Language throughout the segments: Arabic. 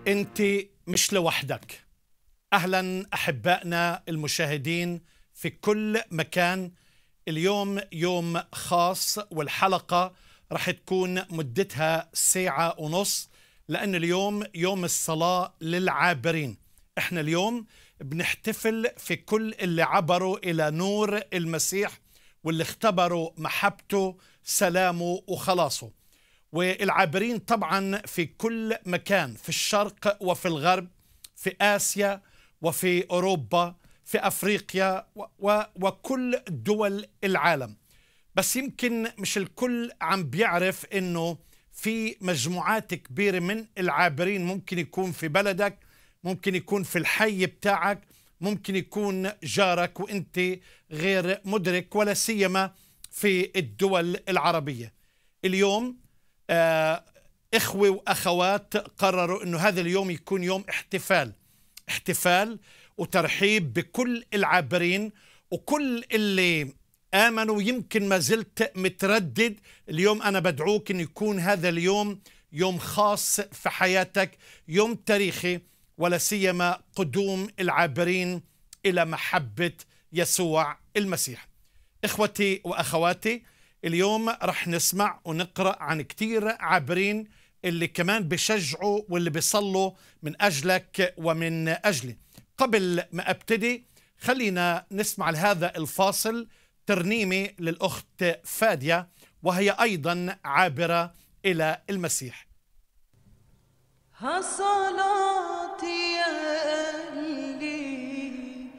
انت مش لوحدك. اهلا احبائنا المشاهدين في كل مكان. اليوم يوم خاص والحلقة رح تكون مدتها ساعة ونص، لأن اليوم يوم الصلاة للعابرين. احنا اليوم بنحتفل في كل اللي عبروا إلى نور المسيح واللي اختبروا محبته، سلامه وخلاصه. والعابرين طبعا في كل مكان، في الشرق وفي الغرب، في آسيا وفي أوروبا، في أفريقيا وكل دول العالم. بس يمكن مش الكل عم بيعرف إنه في مجموعات كبيرة من العابرين، ممكن يكون في بلدك، ممكن يكون في الحي بتاعك، ممكن يكون جارك وإنت غير مدرك، ولا سيما في الدول العربية. اليوم إخوة وأخوات قرروا إنه هذا اليوم يكون يوم احتفال وترحيب بكل العابرين وكل اللي آمنوا. يمكن ما زلت متردد، اليوم أنا بدعوك إن يكون هذا اليوم يوم خاص في حياتك، يوم تاريخي، ولا سيما قدوم العابرين إلى محبة يسوع المسيح. إخوتي وأخواتي، اليوم رح نسمع ونقرأ عن كتير عابرين اللي كمان بيشجعوا واللي بيصلوا من أجلك ومن أجلي. قبل ما أبتدي خلينا نسمع لهذا الفاصل ترنيمة للأخت فادية، وهي أيضا عابرة إلى المسيح. ها صلاتي يا أهلي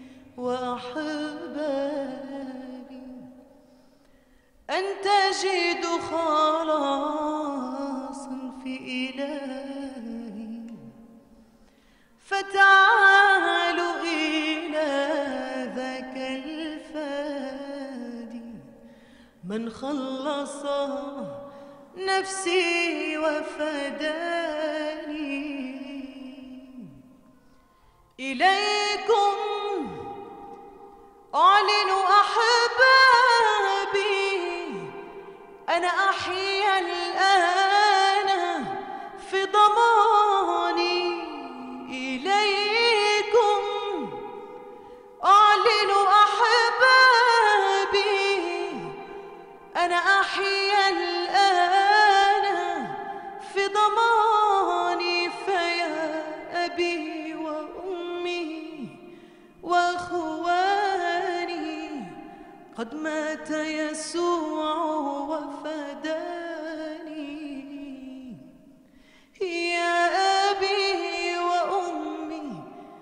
وأحبابي أن تجدوا خلاصا في إلهي، فتعالوا إلى ذاك الفادي من خلص نفسي وفداني. إليكم أعلن أحبابي أنا أحيا الآن في ضماني. إليكم أعلن أحبابي أنا أحيا الآن في ضماني. فيا أبي وأمي وأخواني قد مات يسوع وفداني. يا أبي وأمي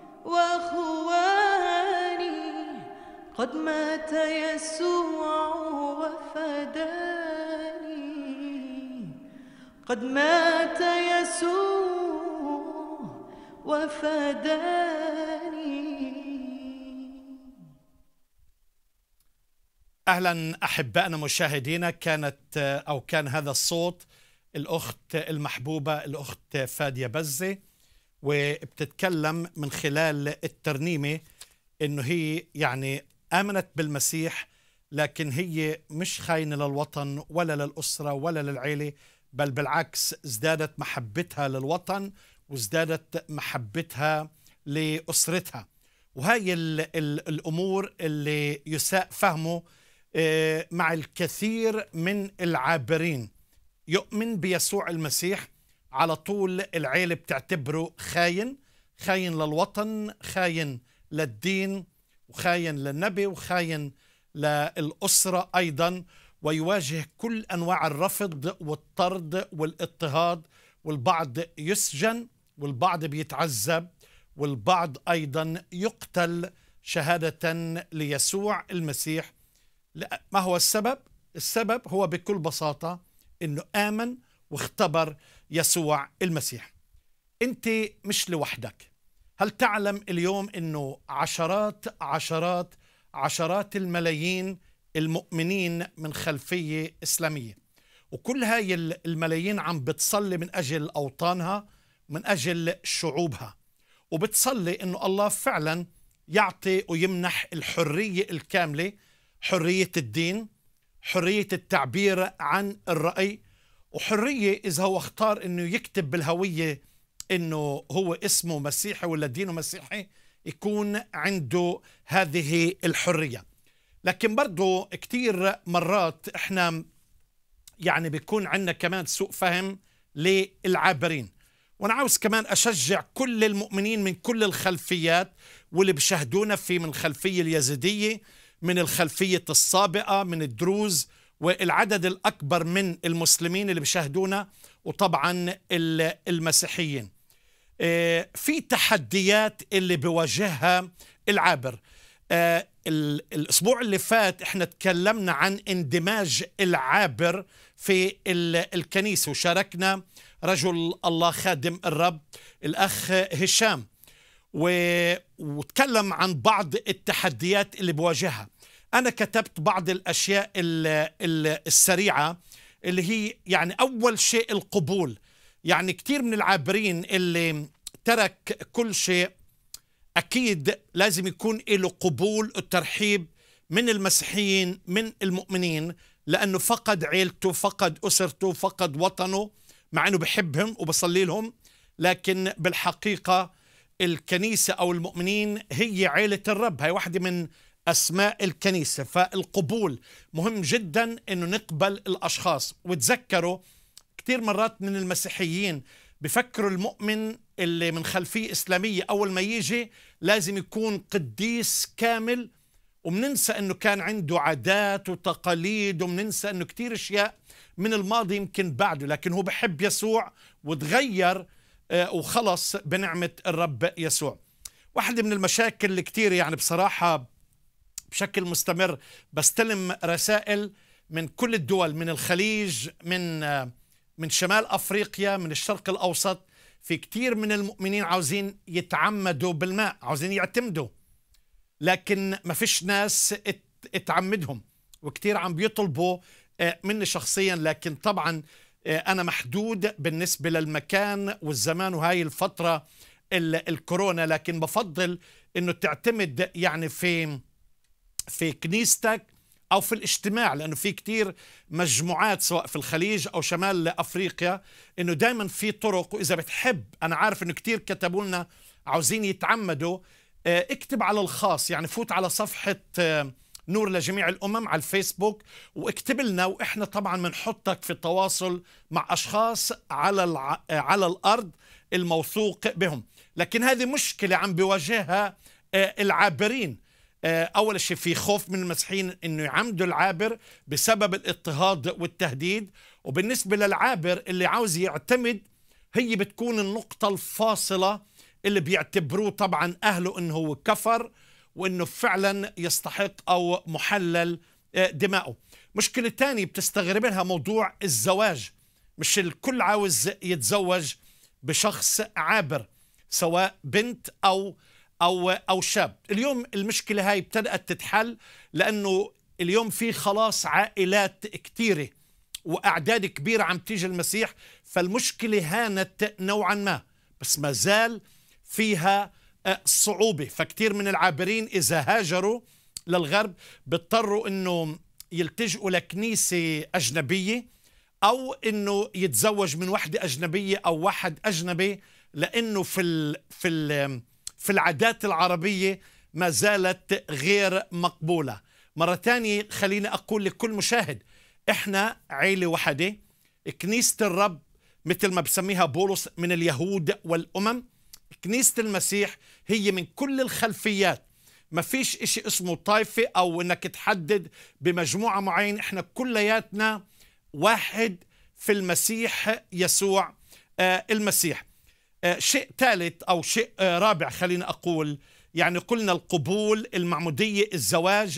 وأخواني قد مات يسوع وفداني. قد مات يسوع وفداني. أهلا أحبائنا مشاهدينا. كان هذا الصوت الأخت المحبوبة الأخت فادية بزة، وبتتكلم من خلال الترنيمة إنه هي يعني آمنت بالمسيح، لكن هي مش خاينة للوطن ولا للأسرة ولا للعيلة، بل بالعكس ازدادت محبتها للوطن وازدادت محبتها لأسرتها. وهي الأمور اللي يساء فهمه مع الكثير من العابرين. يؤمن بيسوع المسيح على طول العيلة بتعتبره خاين للوطن، خاين للدين، وخاين للنبي، وخاين للأسرة أيضا، ويواجه كل أنواع الرفض والطرد والاضطهاد، والبعض يسجن والبعض بيتعذب والبعض أيضا يقتل شهادة ليسوع المسيح. ما هو السبب؟ السبب هو بكل بساطة إنه آمن واختبر يسوع المسيح. أنت مش لوحدك. هل تعلم اليوم إنه عشرات الملايين المؤمنين من خلفية إسلامية، وكل هاي الملايين عم بتصلي من أجل أوطانها، من أجل شعوبها، وبتصلي إنه الله فعلا يعطي ويمنح الحرية الكاملة، حرية الدين، حرية التعبير عن الرأي، وحرية إذا هو اختار إنه يكتب بالهوية إنه هو اسمه مسيحي ولا دينه مسيحي يكون عنده هذه الحرية. لكن برضو كتير مرات إحنا يعني بيكون عندنا كمان سوء فهم للعابرين. وأنا عاوز كمان أشجع كل المؤمنين من كل الخلفيات واللي بيشاهدونا من الخلفية اليزيدية، من الخلفية السابقة، من الدروز، والعدد الأكبر من المسلمين اللي بيشاهدونا، وطبعا المسيحيين. في تحديات اللي بيواجهها العابر. الأسبوع اللي فات احنا تكلمنا عن اندماج العابر في الكنيسة، وشاركنا رجل الله خادم الرب الأخ هشام، وتكلم عن بعض التحديات اللي بواجهها. أنا كتبت بعض الأشياء السريعة اللي هي يعني أول شيء القبول. يعني كتير من العابرين اللي ترك كل شيء أكيد لازم يكون له قبول والترحيب من المسيحيين من المؤمنين، لأنه فقد عيلته، فقد أسرته، فقد وطنه، مع أنه بحبهم وبصلي لهم، لكن بالحقيقة الكنيسة أو المؤمنين هي عيلة الرب، هي واحدة من أسماء الكنيسة. فالقبول مهم جدا أنه نقبل الأشخاص. وتذكروا كتير مرات من المسيحيين بفكروا المؤمن اللي من خلفية إسلامية أول ما يجي لازم يكون قديس كامل، ومننسى أنه كان عنده عادات وتقاليد، ومننسى أنه كتير أشياء من الماضي يمكن بعده، لكن هو بحب يسوع وتغير وخلص بنعمة الرب يسوع. واحدة من المشاكل اللي كتير يعني بصراحة بشكل مستمر بستلم رسائل من كل الدول، من الخليج، من شمال أفريقيا، من الشرق الأوسط. في كتير من المؤمنين عاوزين يتعمدوا بالماء، عاوزين يعتمدوا، لكن ما فيش ناس تعمدهم، وكتير عم بيطلبوا مني شخصيا. لكن طبعا أنا محدود بالنسبة للمكان والزمان وهاي الفترة الكورونا، لكن بفضل أنه تعتمد يعني في كنيستك أو في الاجتماع، لأنه في كتير مجموعات سواء في الخليج أو شمال أفريقيا إنه دايما في طرق. وإذا بتحب، أنا عارف إنه كتير كتبوا لنا عاوزين يتعمدوا، اكتب على الخاص، يعني فوت على صفحة نور لجميع الأمم على الفيسبوك واكتب لنا، وإحنا طبعا بنحطك في تواصل مع أشخاص على الأرض الموثوق بهم. لكن هذه مشكلة عم بيواجهها العابرين. أول شيء في خوف من المسيحيين إنه يعمدوا العابر بسبب الاضطهاد والتهديد. وبالنسبة للعابر اللي عاوز يعتمد، هي بتكون النقطة الفاصلة اللي بيعتبروه طبعا أهله إنه هو كفر، وإنه فعلا يستحق أو محلل دماؤه. مشكلة تانية بتستغربها موضوع الزواج. مش الكل عاوز يتزوج بشخص عابر، سواء بنت أو شاب. اليوم المشكلة هاي ابتدأت تتحل، لأنه اليوم في خلاص عائلات كتيرة وأعداد كبيرة عم تيجي المسيح، فالمشكلة هانت نوعا ما، بس ما زال فيها صعوبة. فكتير من العابرين إذا هاجروا للغرب بيضطروا إنه يلتجئوا لكنيسة أجنبية، أو إنه يتزوج من وحدة أجنبية أو واحد أجنبي، لأنه في العادات العربية ما زالت غير مقبولة. مرة تانية خليني أقول لكل مشاهد، إحنا عيلة واحدة، كنيسة الرب مثل ما بسميها بولس من اليهود والأمم. كنيسة المسيح هي من كل الخلفيات، ما فيش إشي اسمه طائفة أو إنك تحدد بمجموعة معينة. إحنا كلياتنا واحد في المسيح يسوع المسيح. شيء ثالث أو شيء رابع خلينا أقول، يعني قلنا القبول، المعمودية، الزواج،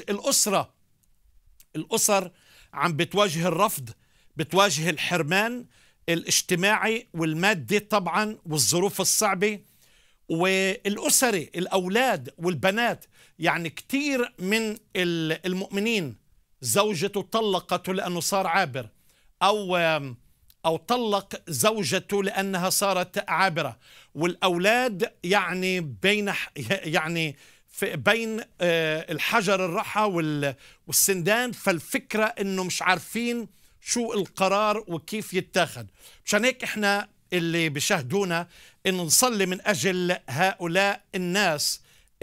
الأسر عم بتواجه الرفض، بتواجه الحرمان الاجتماعي والمادي طبعا، والظروف الصعبة، والأسرة، الأولاد والبنات. يعني كتير من المؤمنين زوجته طلقته لأنه صار عابر، أو طلق زوجته لأنها صارت عابرة، والأولاد يعني بين الحجر الرحى والسندان. فالفكرة إنه مش عارفين شو القرار وكيف يتاخد. مشان هيك إحنا اللي بيشاهدونا إن نصلي من أجل هؤلاء الناس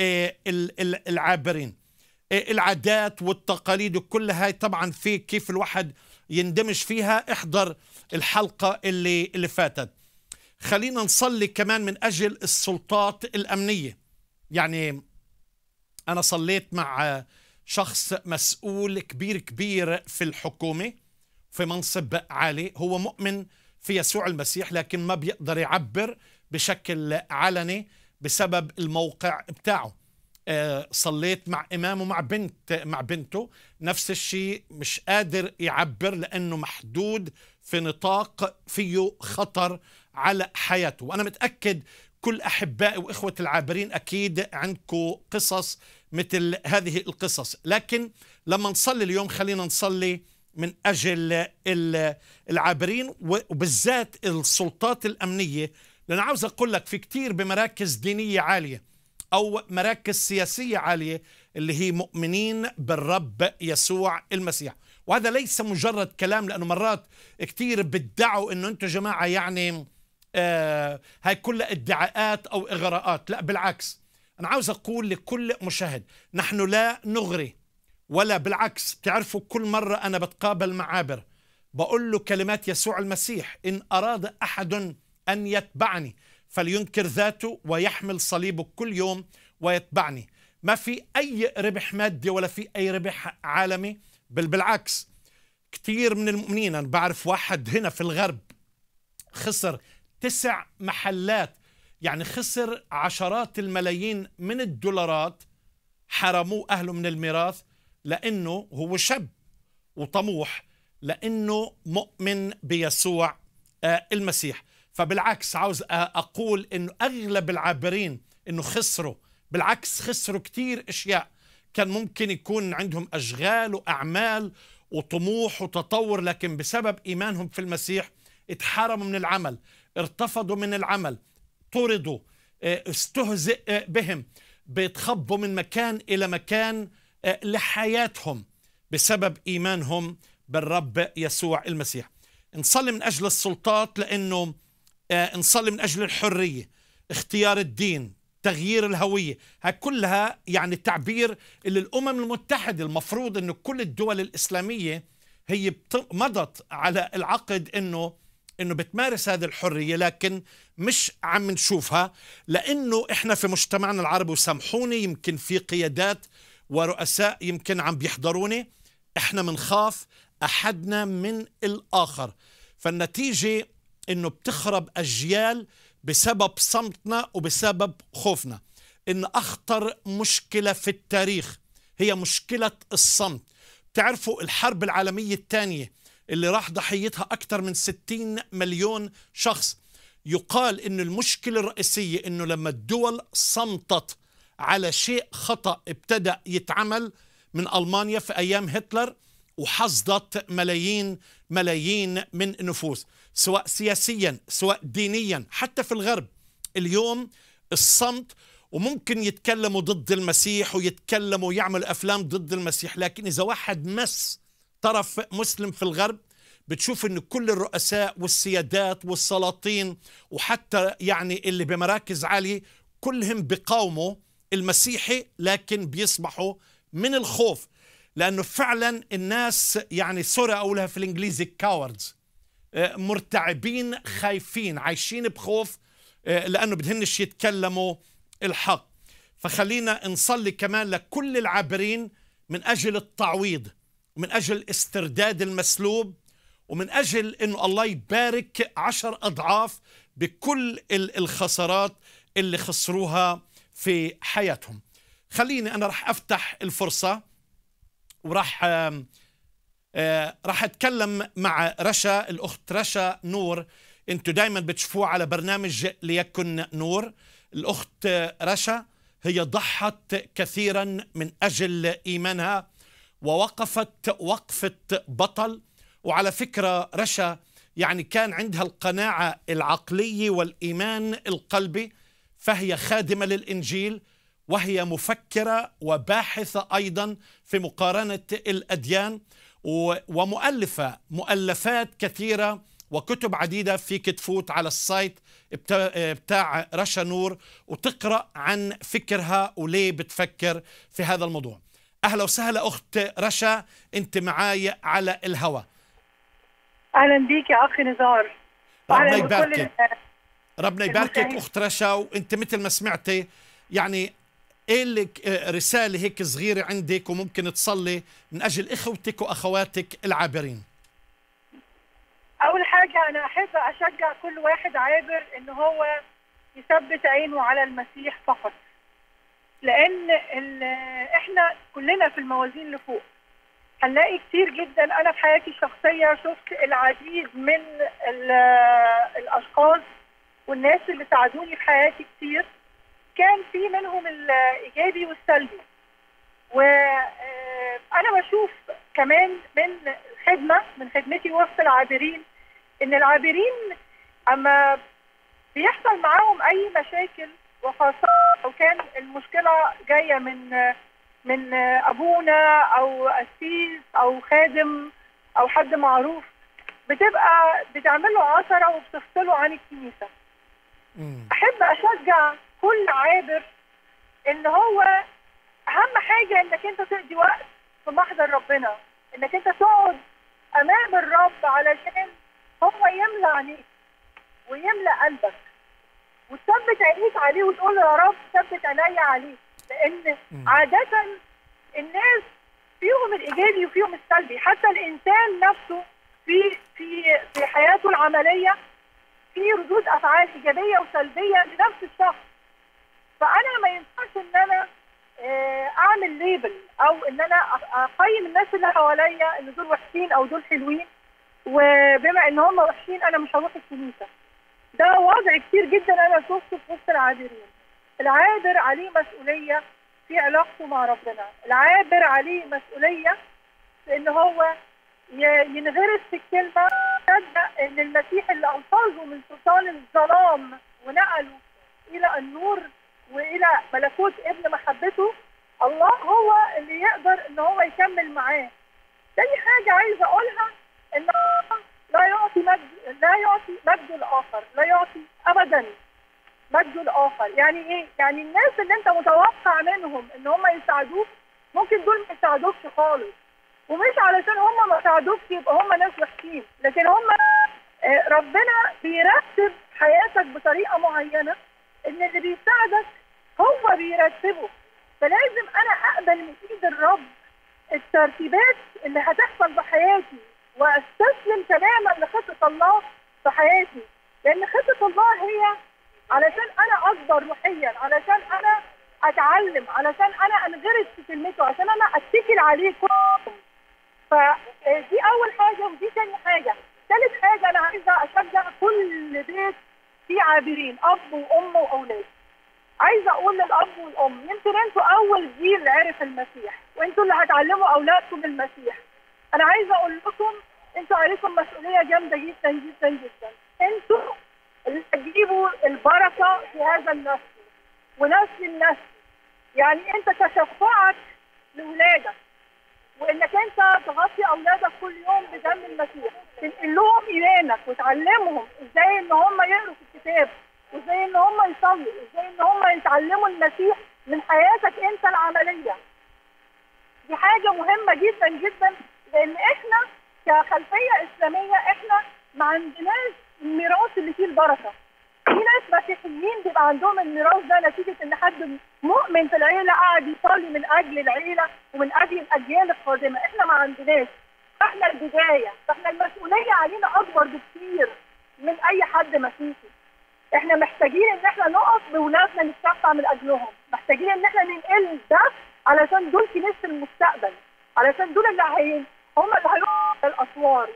العابرين. العادات والتقاليد وكل هاي طبعا في كيف الواحد يندمج فيها. احضر الحلقة اللي فاتت. خلينا نصلي كمان من أجل السلطات الأمنية. يعني أنا صليت مع شخص مسؤول كبير في الحكومة في منصب عالي، هو مؤمن في يسوع المسيح لكن ما بيقدر يعبر بشكل علني بسبب الموقع بتاعه. صليت مع إمام ومع بنته نفس الشيء، مش قادر يعبر لأنه محدود في نطاق فيه خطر على حياته. وأنا متأكد كل أحبائي وإخوة العابرين أكيد عندكم قصص مثل هذه القصص. لكن لما نصلي اليوم خلينا نصلي من أجل العابرين وبالذات السلطات الأمنية، لأن عاوز أقول لك في كتير بمراكز دينية عالية أو مراكز سياسية عالية اللي هي مؤمنين بالرب يسوع المسيح. وهذا ليس مجرد كلام، لأنه مرات كتير بيدعوا أنه أنتم جماعة يعني هاي كلها ادعاءات أو إغراءات. لا بالعكس، أنا عاوز أقول لكل مشاهد نحن لا نغري ولا بالعكس. تعرفوا كل مرة أنا بتقابل مع عابر بقول له كلمات يسوع المسيح: إن أراد أحد أن يتبعني فلينكر ذاته ويحمل صليبه كل يوم ويتبعني. ما في أي ربح مادي ولا في أي ربح عالمي، بل بالعكس. كتير من المؤمنين، أنا بعرف واحد هنا في الغرب خسر 9 محلات، يعني خسر عشرات الملايين من الدولارات، حرموه أهله من الميراث لأنه هو شاب وطموح، لأنه مؤمن بيسوع المسيح. فبالعكس عاوز أقول إنه أغلب العابرين إنه خسروا، بالعكس خسروا كتير أشياء كان ممكن يكون عندهم أشغال وأعمال وطموح وتطور، لكن بسبب إيمانهم في المسيح اتحرموا من العمل، ارتفضوا من العمل، طردوا، استهزئ بهم، بيتخبوا من مكان إلى مكان لحياتهم بسبب إيمانهم بالرب يسوع المسيح. نصلي من أجل السلطات، لأنه نصلي من أجل الحرية، اختيار الدين، تغيير الهوية. ها كلها يعني تعبير اللي الأمم المتحدة المفروض أنه كل الدول الإسلامية هي مضت على العقد أنه بتمارس هذه الحرية، لكن مش عم نشوفها لأنه إحنا في مجتمعنا العربي، وسامحوني يمكن في قيادات ورؤساء يمكن عم بيحضروني، إحنا منخاف أحدنا من الآخر. فالنتيجة إنه بتخرب أجيال بسبب صمتنا وبسبب خوفنا. إن أخطر مشكلة في التاريخ هي مشكلة الصمت. تعرفوا الحرب العالمية الثانية اللي راح ضحيتها أكثر من 60 مليون شخص، يقال إنه المشكلة الرئيسية إنه لما الدول صمتت على شيء خطأ ابتدأ يتعمل من ألمانيا في أيام هتلر، وحصدت ملايين من النفوس، سواء سياسيا سواء دينيا. حتى في الغرب اليوم الصمت، وممكن يتكلموا ضد المسيح ويتكلموا ويعملوا أفلام ضد المسيح، لكن إذا واحد مس طرف مسلم في الغرب بتشوف إن كل الرؤساء والسيادات والسلاطين وحتى يعني اللي بمراكز عالية كلهم بيقاوموا المسيحي، لكن بيصبحوا من الخوف، لأنه فعلا الناس يعني سوري أقولها في الإنجليزي كاوردز، مرتعبين، خايفين، عايشين بخوف لأنه بدهنش يتكلموا الحق. فخلينا نصلي كمان لكل العابرين من أجل التعويض ومن أجل استرداد المسلوب، ومن أجل أنه الله يبارك 10 أضعاف بكل الخسارات اللي خسروها في حياتهم. خليني أنا رح أفتح الفرصة وراح أتكلم مع رشا، الأخت رشا نور. أنتوا دايما بتشوفوها على برنامج ليكن نور. الأخت رشا هي ضحت كثيرا من أجل إيمانها ووقفت وقفة بطل. وعلى فكرة رشا يعني كان عندها القناعة العقلية والإيمان القلبي، فهي خادمة للإنجيل، وهي مفكرة وباحثة أيضا في مقارنة الأديان، ومؤلفة مؤلفات كثيرة وكتب عديدة. فيك تفوت على السايت بتاع رشا نور وتقرأ عن فكرها وليه بتفكر في هذا الموضوع. أهلا وسهلا أخت رشا، أنت معاي على الهواء. اهلا بيك يا اخ نزار. ربنا يباركك، ربنا يباركك أخت رشا. وأنت مثل ما سمعتي يعني ايه لك رسالة هيك صغيرة عندك وممكن تصلي من أجل إخوتك وأخواتك العابرين. اول حاجة انا احب اشجع كل واحد عابر ان هو يثبت عينه على المسيح فقط، لان احنا كلنا في الموازين لفوق. هنلاقي كتير جدا، انا في حياتي الشخصية شفت العديد من الاشخاص والناس اللي ساعدوني في حياتي كتير، كان في منهم الايجابي والسلبي. وانا بشوف كمان من خدمتي وسط العابرين ان العابرين اما بيحصل معاهم اي مشاكل، وخاصه لو كان المشكله جايه من ابونا او قسيس او خادم او حد معروف، بتبقى بتعمل له عثره وبتفصله عن الكنيسه. احب اشجع كل عابر ان هو اهم حاجه انك انت تقضي وقت في محضر ربنا، انك انت تقعد امام الرب علشان هو يملى عينيك ويملى قلبك، وتثبت عينيك عليه وتقول يا رب ثبت عينيا عليك. لان عاده الناس فيهم الايجابي وفيهم السلبي، حتى الانسان نفسه في حياته العمليه في ردود افعال ايجابيه وسلبيه لنفس الشخص. فانا ما ينفعش ان انا اعمل ليبل او ان انا اقيم الناس اللي حواليا ان دول وحشين او دول حلوين، وبما ان هم وحشين انا مش هروح الكنيسه. ده وضع كتير جدا انا شفته في وسط العابرين. العابر عليه مسؤوليه في علاقته مع ربنا، العابر عليه مسؤوليه في ان هو ينغرس في الكلمه، يصدق ان المسيح اللي انقذه من سلطان الظلام ونقله الى النور والى ملكوت ابن محبته، الله هو اللي يقدر ان هو يكمل معاه. تاني حاجه عايزه اقولها ان لا يعطي مجد الاخر، لا يعطي ابدا مجد الاخر. يعني ايه؟ يعني الناس اللي انت متوقع منهم ان هم يساعدوك ممكن دول ما يساعدوكش خالص، ومش علشان هم ما ساعدوكش يبقى هم ناس وحشين، لكن هم ربنا بيرتب حياتك بطريقه معينه ان اللي بيساعدك هو بيرتبه. فلازم انا اقبل من ايد الرب الترتيبات اللي هتحصل بحياتي واستسلم تماما لخطه الله في حياتي، لان خطه الله هي علشان انا اكبر روحيا، علشان انا اتعلم، علشان انا انغرس في كلمته، عشان انا اتكل عليه كل. فدي اول حاجه. ودي ثاني حاجه. ثالث حاجه انا عايزه اشجع كل بيت فيه عابرين، اب وام واولاد. عايزه اقول للاب والام يمكن انتوا اول جيل عرف المسيح وانتوا اللي هتعلموا اولادكم المسيح. انا عايزه اقول لكم انتوا عليكم مسؤوليه جامده جدا جدا جدا. انتوا اللي هتجيبوا البركه في هذا النسل ونسل النسل. يعني انت تشفعك لاولادك، وانك انت تغطي اولادك كل يوم بدم المسيح، تنقل لهم ايمانك وتعلمهم ازاي ان هم يقروا في الكتاب، وازاي ان هم يصلوا، وازاي ان هم يتعلموا المسيح من حياتك انت العمليه. دي حاجه مهمه جدا جدا، لان احنا كخلفيه اسلاميه احنا ما عندناش الميراث اللي فيه البركه. في ناس مسيحيين بيبقى عندهم الميراث ده نتيجه ان حد مؤمن في العيله قاعد يصلي من اجل العيله ومن اجل الاجيال القادمه. احنا ما عندناش، احنا البدايه، فاحنا المسؤوليه علينا اكبر بكثير من اي حد مسيحي. احنا محتاجين ان احنا نقف بولادنا نتشفع من اجلهم، محتاجين ان احنا ننقل ده علشان دول كنيسه المستقبل، علشان دول اللي هم اللي هيقفوا الاسوار،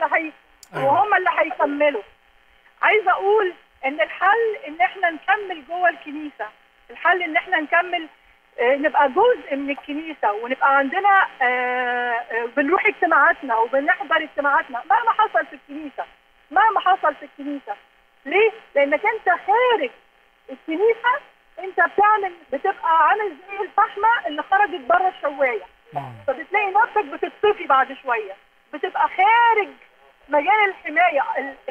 وهم اللي هيكملوا. عايزه اقول ان الحل ان احنا نكمل جوه الكنيسه، الحل ان احنا نكمل نبقى جزء من الكنيسه، ونبقى عندنا بنروح اجتماعاتنا وبنحضر اجتماعاتنا مهما حصل في الكنيسه، مهما حصل في الكنيسه. ليه؟ لانك انت خارج الكنيسه انت بتبقى عامل زي الفحمه اللي خرجت بره الشوايه، فبتلاقي نفسك بتطفي بعد شويه، بتبقى خارج مجال الحمايه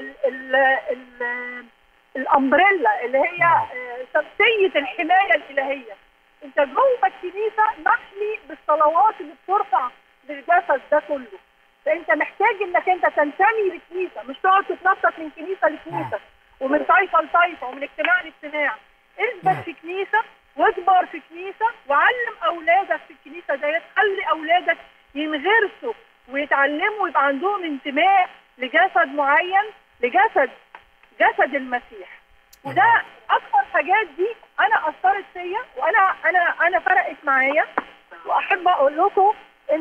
الامبريلا اللي هي شمسيه الحمايه الالهيه. انت جوه الكنيسه محمي بالصلوات اللي بترفع للجسد ده كله. فانت محتاج انك انت تنتمي للكنيسه، مش تقعد تتنطط من كنيسه لكنيسه ومن طائفه لطائفه ومن اجتماع لاجتماع. اثبت في كنيسه واكبر في كنيسه وعلم اولادك في الكنيسه ديت. خلي اولادك ينغرسوا ويتعلموا ويبقى عندهم انتماء لجسد معين، جسد المسيح. وده اكثر حاجات دي انا اثرت فيا وانا فرقت معايا. واحب اقول لكم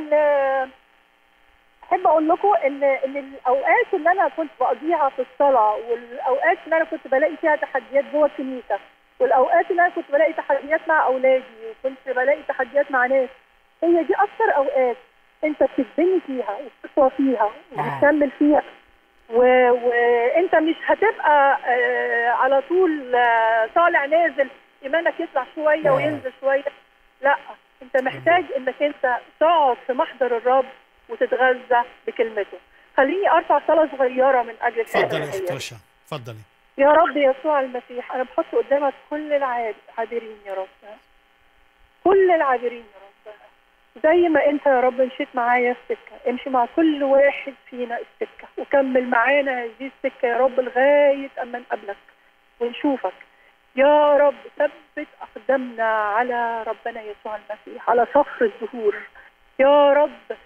ان الاوقات اللي انا كنت بقضيها في الصلاه، والاوقات اللي انا كنت بلاقي فيها تحديات جوه الكنيسه، والاوقات اللي انا كنت بلاقي تحديات مع اولادي وكنت بلاقي تحديات مع ناس، هي دي اكثر اوقات انت بتتبني فيها وبتقوى فيها وبتكمل فيها. وانت مش هتبقى على طول طالع نازل، ايمانك يطلع شويه وينزل شويه. لا، انت محتاج انك انت تقعد في محضر الرب وتتغذى بكلمته. خليني ارفع صلاه صغيره من اجل الحياه. تفضلي يا اخت رشا، تفضلي. يا رب يسوع المسيح، انا بحط قدامك كل العابرين يا رب، كل العابرين يا رب. زي ما انت يا رب مشيت معايا السكه، امشي مع كل واحد فينا السكه وكمل معانا هذه السكه يا رب لغايه اما نقابلك ونشوفك يا رب. ثبت اقدامنا على ربنا يسوع المسيح، على صخر الدهور يا رب.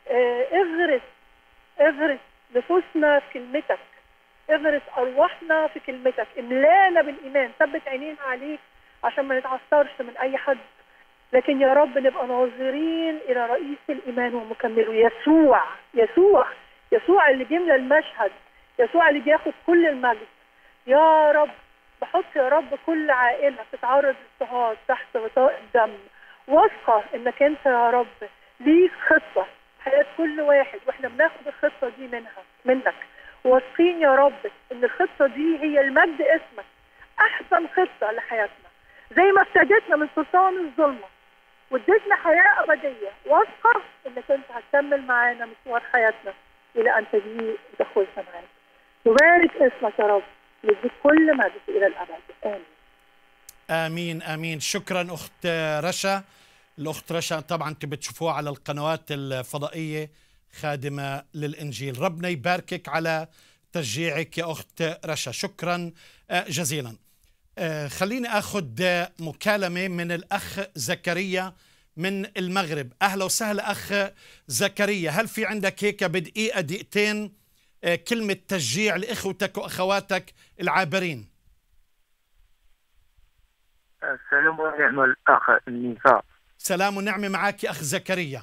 اغرس نفوسنا في كلمتك، اغرس ارواحنا في كلمتك، املانا بالايمان، ثبت عينينا عليك عشان ما نتعثرش من اي حد، لكن يا رب نبقى ناظرين الى رئيس الايمان ومكمله، يسوع اللي بيملى المشهد، يسوع اللي بياخد كل المجد. يا رب بحط يا رب كل عائله تتعرض للاضطهاد تحت غطاء الدم، واثقه انك انت يا رب ليك خطه حياه كل واحد، واحنا بناخد الخطه دي منك، واثقين يا رب ان الخطه دي هي المجد اسمك، احسن خطه لحياتنا. زي ما ابتديتنا من سلطان الظلمه واديتنا حياه ابديه، واثقه انك انت هتكمل معانا مشوار حياتنا الى ان تجيء ودخولنا معاك. نبارك اسمك يا رب، نديك كل مجد الى الابد. امين امين امين. شكرا اخت رشا. الاخت رشا طبعا انتم بتشوفوها على القنوات الفضائيه، خادمه للانجيل. ربنا يباركك على تشجيعك يا اخت رشا، شكرا جزيلا. خليني اخذ مكالمه من الاخ زكريا من المغرب. اهلا وسهلا اخ زكريا، هل في عندك هيك بدقيقه دقيقتين كلمه تشجيع لاخوتك واخواتك العابرين؟ السلام ونعم الاخ النساء. سلام ونعمه معك يا اخ زكريا.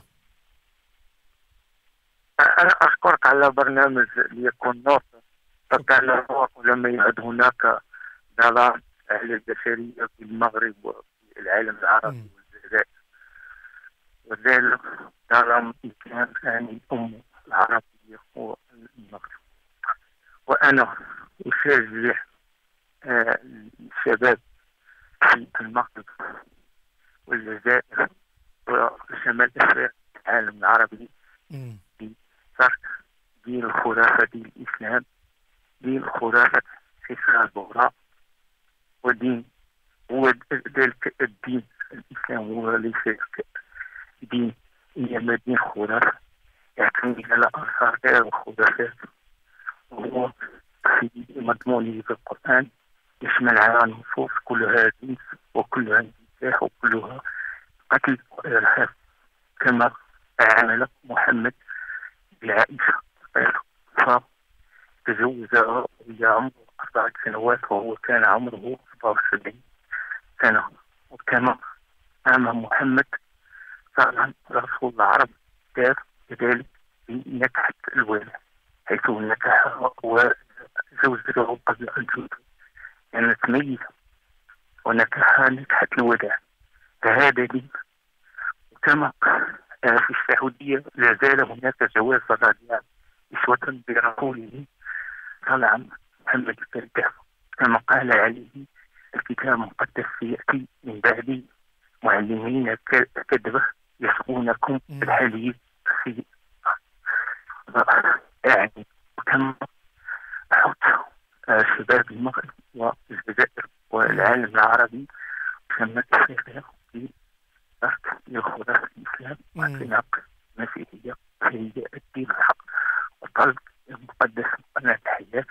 انا اشكرك على برنامج ليكون نور، فكان الروح لما يعد هناك ظلام اهل البشريه في المغرب وفي العالم العربي والجزائر، وذلك ظلام كان ثاني الامه العربيه والمغرب. وانا اشجع الشباب في المغرب والجزائر وشمال افريقيا العالم العربي في ترك دين الخرافه، دين الاسلام، دين الخرافه حصار البغراء، ودين هو ذلك الدين الاسلام هو ليس دين، انما دين خرافه يعتمد على اثار غير الخرافات، وهو في مضمونه في القران يشمل على نصوص كلها جنس وكلها انتكاح وكلها قتل وإرهاب، كما عمل محمد بعائشة فتزوجها وهي عمره 4 سنوات وهو كان عمره 74 سنة. وكما قام محمد صلى رسول العرب دار كذلك بنكحة الولاء، حيث نكحها وزوجته قبل أن تموت كانت ميتة ونكحها نكحة الوداع. فهذا دين. وكما في السعودية لا زال هناك جواز الرضيع إسوة برسوله صلى على محمد الكريم، كما قال عليه الكتاب المقدس يأتي من بعد معلمين كذبة يسقونكم بالحليب في يعني. تم حث شباب المغرب والجزائر والعالم العربي وشمال افريقيا في درس الخلاف في الاسلام واعتناق المسيحيه هي الدين الحق وطلب المقدس قناة الحياه،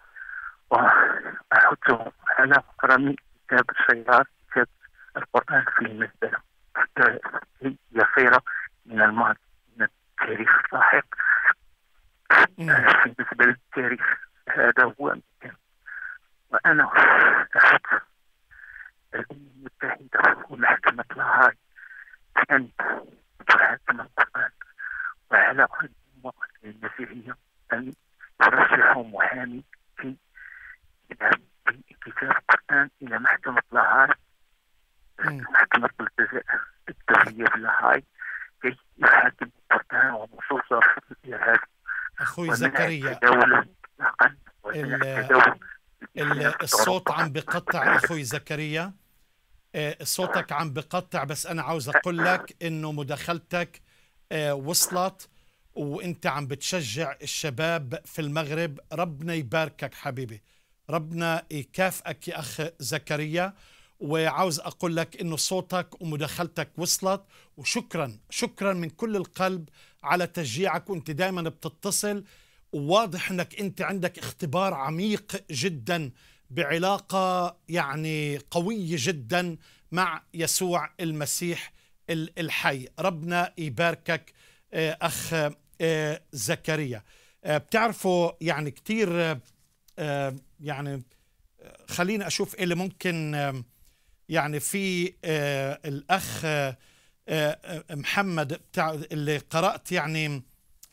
واحثهم على رمي كتاب الشيطان كتاب القران في المزبله. هي خيره من الماضي من التاريخ اللاحق بالنسبه للتاريخ. هذا هو المكان. وأنا أحب الأمم المتحدة ومحكمة لاهاي أن تحاكم القرآن، وعلى الأمة المسيحية أن يرشحوا محامي في كتاب القرآن إلى محكمة لاهاي، محكمة الجزائر الدولية في لاهاي، كي يحاكم القرآن ونصوصه في الإرهاب. أخوي زكريا الصوت عم بقطع. أخوي زكريا صوتك عم بقطع، بس أنا عاوز أقول لك إنه مداخلتك وصلت، وإنت عم بتشجع الشباب في المغرب. ربنا يباركك حبيبي، ربنا يكافئك يا أخ زكريا. وعاوز أقول لك إنه صوتك ومداخلتك وصلت، وشكرا شكرا من كل القلب على تشجيعك، وإنت دائما بتتصل، وواضح انك انت عندك اختبار عميق جدا بعلاقة يعني قوية جدا مع يسوع المسيح الحي. ربنا يباركك اخ زكريا. بتعرفوا يعني كتير يعني خليني اشوف اللي ممكن يعني في الاخ محمد اللي قرأت يعني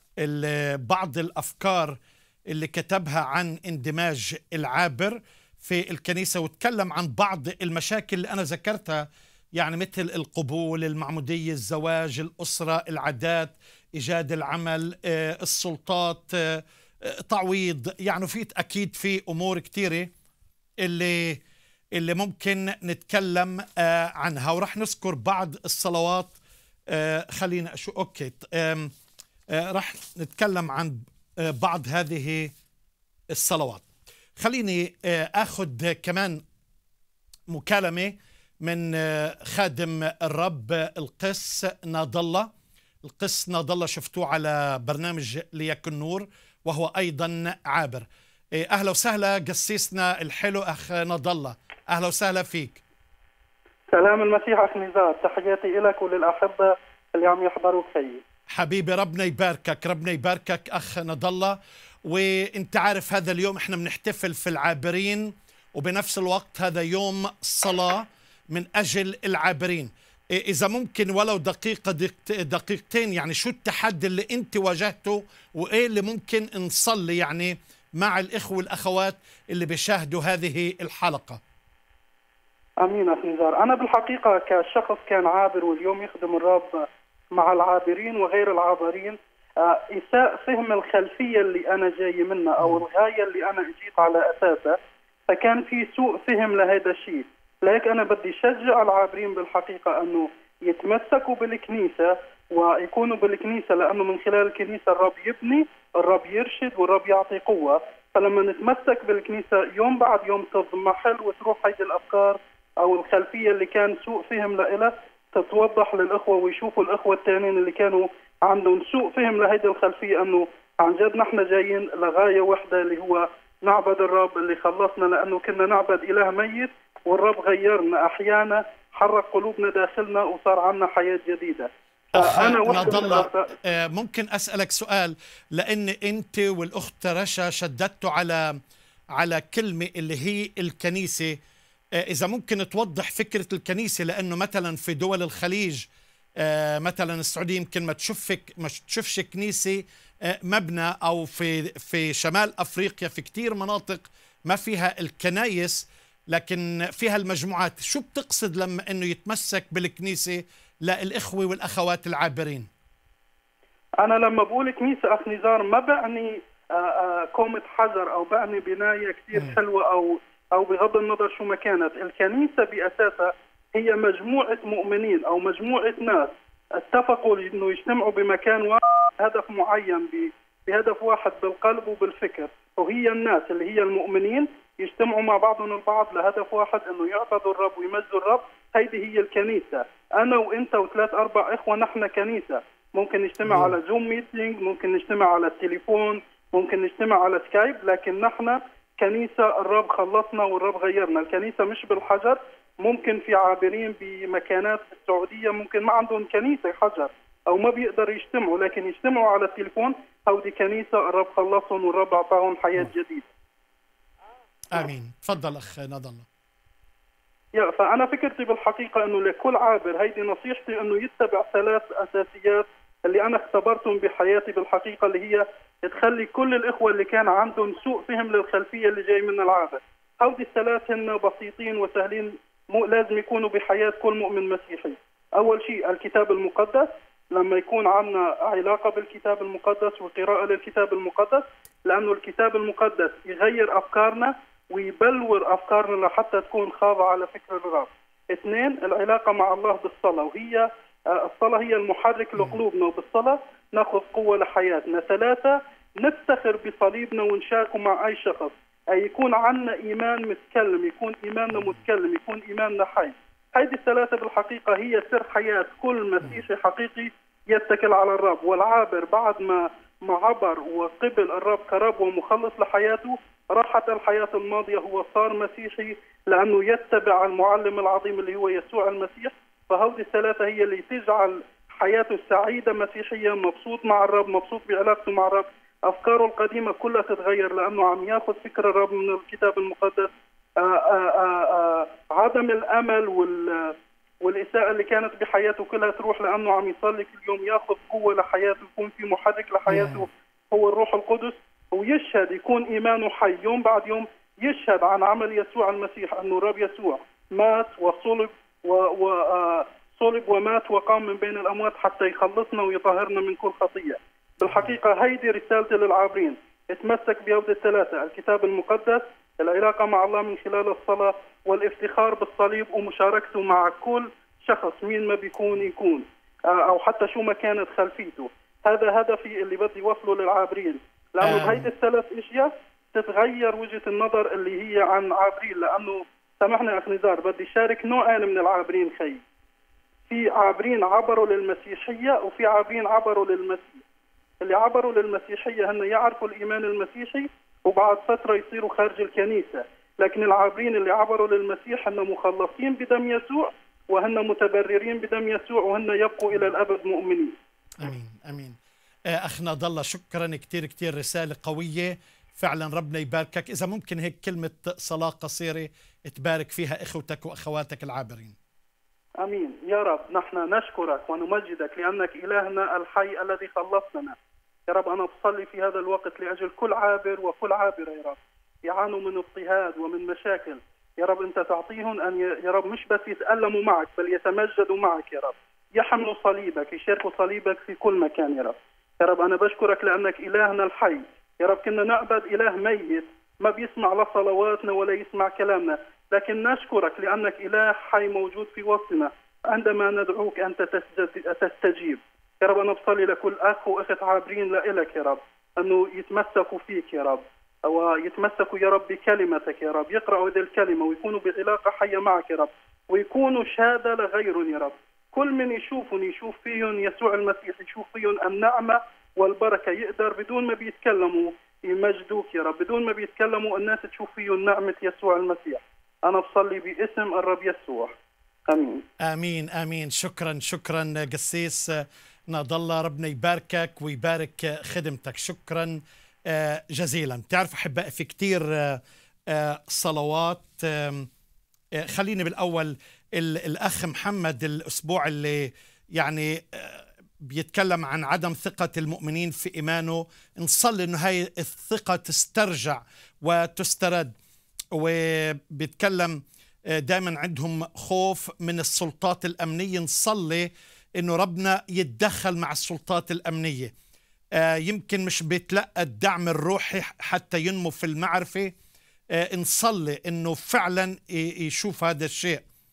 بعض الأفكار اللي كتبها عن اندماج العابر في الكنيسة، وتكلم عن بعض المشاكل اللي أنا ذكرتها، يعني مثل القبول، المعمودية، الزواج، الأسرة، العادات، إيجاد العمل، السلطات، تعويض. يعني في أكيد في أمور كتيرة اللي ممكن نتكلم عنها، ورح نذكر بعض الصلوات. خلينا أشوف. أوكي، رح نتكلم عن بعض هذه الصلوات. خليني أخذ كمان مكالمة من خادم الرب القس ناضلة. القس ناضلة شفتوه على برنامج ليكن نور، وهو أيضا عابر. أهلا وسهلا قسيسنا الحلو أخ ناضلة، أهلا وسهلا فيك. سلام المسيح أخ نزار، تحياتي لك وللأحبة اللي عم يحضروا خيي. حبيبي ربنا يباركك، ربنا يباركك أخ نضالة. وانت عارف هذا اليوم احنا بنحتفل في العابرين، وبنفس الوقت هذا يوم صلاة من أجل العابرين. إذا ممكن ولو دقيقتين، يعني شو التحدي اللي انت واجهته، وإيه اللي ممكن نصلي يعني مع الإخوة والأخوات اللي بيشاهدوا هذه الحلقة؟ أمين أخ نزار. أنا بالحقيقة كشخص كان عابر واليوم يخدم الرب مع العابرين وغير العابرين، إساء فهم الخلفية اللي أنا جاي منها أو الغاية اللي أنا اجيت على أساسها، فكان في سوء فهم لهذا الشيء. لذلك أنا بدي شجع العابرين بالحقيقة أنه يتمسكوا بالكنيسة ويكونوا بالكنيسة، لأنه من خلال الكنيسة الرب يبني، الرب يرشد، والرب يعطي قوة. فلما نتمسك بالكنيسة يوم بعد يوم تضمحل وتروح هيدي الأفكار أو الخلفية اللي كان سوء فهم لها تتوضح للإخوة، ويشوفوا الإخوة التانيين اللي كانوا عندهم سوء فهم لهيدي الخلفية أنه عن جد نحن جايين لغاية واحدة اللي هو نعبد الرب اللي خلصنا، لأنه كنا نعبد إله ميت والرب غيرنا، أحيانا حرك قلوبنا داخلنا وصار عنا حياة جديدة. أنا ممكن أسألك سؤال، لأن أنت والأخت رشا شددتوا على كلمة اللي هي الكنيسة. إذا ممكن توضح فكرة الكنيسة، لأنه مثلا في دول الخليج مثلا السعودية يمكن ما تشوفش كنيسة مبنى، أو في شمال أفريقيا في كتير مناطق ما فيها الكنايس لكن فيها المجموعات. شو بتقصد لما أنه يتمسك بالكنيسة للإخوة والأخوات العابرين؟ أنا لما بقول كنيسة أخ نزار ما بعني كومة حجر أو بعني بناية كتير حلوة أو بغض النظر شو ما كانت. الكنيسة بأساسها هي مجموعة مؤمنين أو مجموعة ناس اتفقوا إنه يجتمعوا بمكان واحد، هدف معين بهدف واحد بالقلب وبالفكر، وهي الناس اللي هي المؤمنين يجتمعوا مع بعضهم البعض لهدف واحد، انه يعبدوا الرب ويمجدوا الرب. هيدي هي الكنيسة. انا وانت وثلاث اربع اخوة نحن كنيسة. ممكن نجتمع على زوم ميتينج، ممكن نجتمع على التليفون، ممكن نجتمع على سكايب، لكن نحن كنيسة. الرب خلصنا والرب غيرنا. الكنيسة مش بالحجر. ممكن في عابرين بمكانات في السعودية ممكن ما عندهم كنيسة حجر أو ما بيقدروا يجتمعوا، لكن يجتمعوا على التليفون. هودي كنيسة الرب خلصهم والرب أعطاهم حياة جديدة. آمين. تفضل أخ نضال الله. فأنا فكرتي بالحقيقة أنه لكل عابر، هيدي نصيحتي، أنه يتبع ثلاث أساسيات اللي أنا اختبرتهم بحياتي بالحقيقة، اللي هي تخلي كل الإخوة اللي كان عندهم سوء فهم للخلفية اللي جاي من العابر. هودي الثلاث هن بسيطين وسهلين، لازم يكونوا بحياة كل مؤمن مسيحي. أول شيء الكتاب المقدس. لما يكون عندنا علاقة بالكتاب المقدس وقراءة للكتاب المقدس، لأنه الكتاب المقدس يغير أفكارنا ويبلور أفكارنا لحتى تكون خاضعة على فكر الرب. اثنين، العلاقة مع الله بالصلاة، وهي الصلاة هي المحرك لقلوبنا، وبالصلاة ناخذ قوة لحياتنا. ثلاثة، نفتخر بصليبنا ونشاركه مع أي شخص، أي يكون عندنا إيمان متكلم، يكون إيماننا متكلم، يكون إيماننا حي. هذه الثلاثة بالحقيقة هي سر حياة كل مسيحي حقيقي يتكل على الرب. والعابر بعد ما عبر وقبل الرب كرب ومخلص لحياته، راحت الحياة الماضية، هو صار مسيحي لأنه يتبع المعلم العظيم اللي هو يسوع المسيح. فهذه الثلاثة هي اللي تجعل حياته سعيدة مسيحية، مبسوط مع الرب، مبسوط بعلاقته مع الرب. أفكاره القديمة كلها تتغير لأنه عم ياخذ فكر الرب من الكتاب المقدس. عدم الأمل والإساءة اللي كانت بحياته كلها تروح لأنه عم يصلي كل يوم، ياخذ قوة لحياته، يكون في محرك لحياته هو الروح القدس، ويشهد، يكون إيمانه حي يوم بعد يوم، يشهد عن عمل يسوع المسيح، أنه الرب يسوع مات وصلب صلب ومات وقام من بين الأموات حتى يخلصنا ويطهرنا من كل خطية. بالحقيقة هيدي رسالتي للعابرين، اتمسك بهودي الثلاثة: الكتاب المقدس، العلاقة مع الله من خلال الصلاة، والافتخار بالصليب ومشاركته مع كل شخص مين ما بيكون يكون، أو حتى شو ما كانت خلفيته. هذا هدفي اللي بدي وصله للعابرين، لأنه بهيدي الثلاث اشياء تتغير وجهة النظر اللي هي عن عابرين. لأنه سامحني أخ نزار، بدي شارك نوعين من العابرين خي. في عابرين عبروا للمسيحية وفي عابرين عبروا للمسيح. اللي عبروا للمسيحية هن يعرفوا الإيمان المسيحي وبعد فترة يصيروا خارج الكنيسة، لكن العابرين اللي عبروا للمسيح هن مخلصين بدم يسوع وهن متبررين بدم يسوع وهن يبقوا إلى الأبد مؤمنين. أمين أمين. أخ نضال الله، شكرا كتير كتير، رسالة قوية فعلا، ربنا يباركك. إذا ممكن هيك كلمة صلاة قصيرة تبارك فيها إخوتك وأخواتك العابرين. أمين يا رب. نحن نشكرك ونمجدك لأنك إلهنا الحي الذي خلصنا. يا رب أنا بصلي في هذا الوقت لأجل كل عابر وكل عابرة يا رب يعانوا من اضطهاد ومن مشاكل. يا رب أنت تعطيهم أن يا رب مش بس يتألموا معك بل يتمجدوا معك يا رب، يحملوا صليبك، يشاركوا صليبك في كل مكان يا رب. يا رب أنا بشكرك لأنك إلهنا الحي. يا رب كنا نعبد إله ميت ما بيسمع لا صلواتنا ولا يسمع كلامنا، لكن نشكرك لأنك إله حي موجود في وسطنا. عندما ندعوك أنت تستجيب. يا رب أنا بصلي لكل أخ وأخت عابرين لإلك يا رب أنه يتمسكوا فيك يا رب، أو يتمسكوا يا رب بكلمتك يا رب، يقرأوا هذه الكلمة ويكونوا بعلاقة حية معك يا رب، ويكونوا شهادة لغيرهم يا رب. كل من يشوفهم يشوف فيهم يسوع المسيح، يشوف فيهم النعمة والبركة، يقدر بدون ما بيتكلموا يمجدوك يا رب، بدون ما بيتكلموا الناس تشوف فيهم نعمة يسوع المسيح. أنا بصلي باسم الرب يسوع، آمين آمين آمين. شكرا شكرا قسيس نضال الله، ربنا يباركك ويبارك خدمتك. شكرا جزيلا. بتعرف أحبائي في كتير صلوات. خليني بالأول الأخ محمد الأسبوع اللي يعني بيتكلم عن عدم ثقة المؤمنين في إيمانه، نصلي إنه هاي الثقة تسترجع وتسترد. وبيتكلم دائما عندهم خوف من السلطات الأمنية، نصلي إنه ربنا يتدخل مع السلطات الأمنية. يمكن مش بيتلقى الدعم الروحي حتى ينمو في المعرفة، نصلي إنه فعلا يشوف هذا الشيء.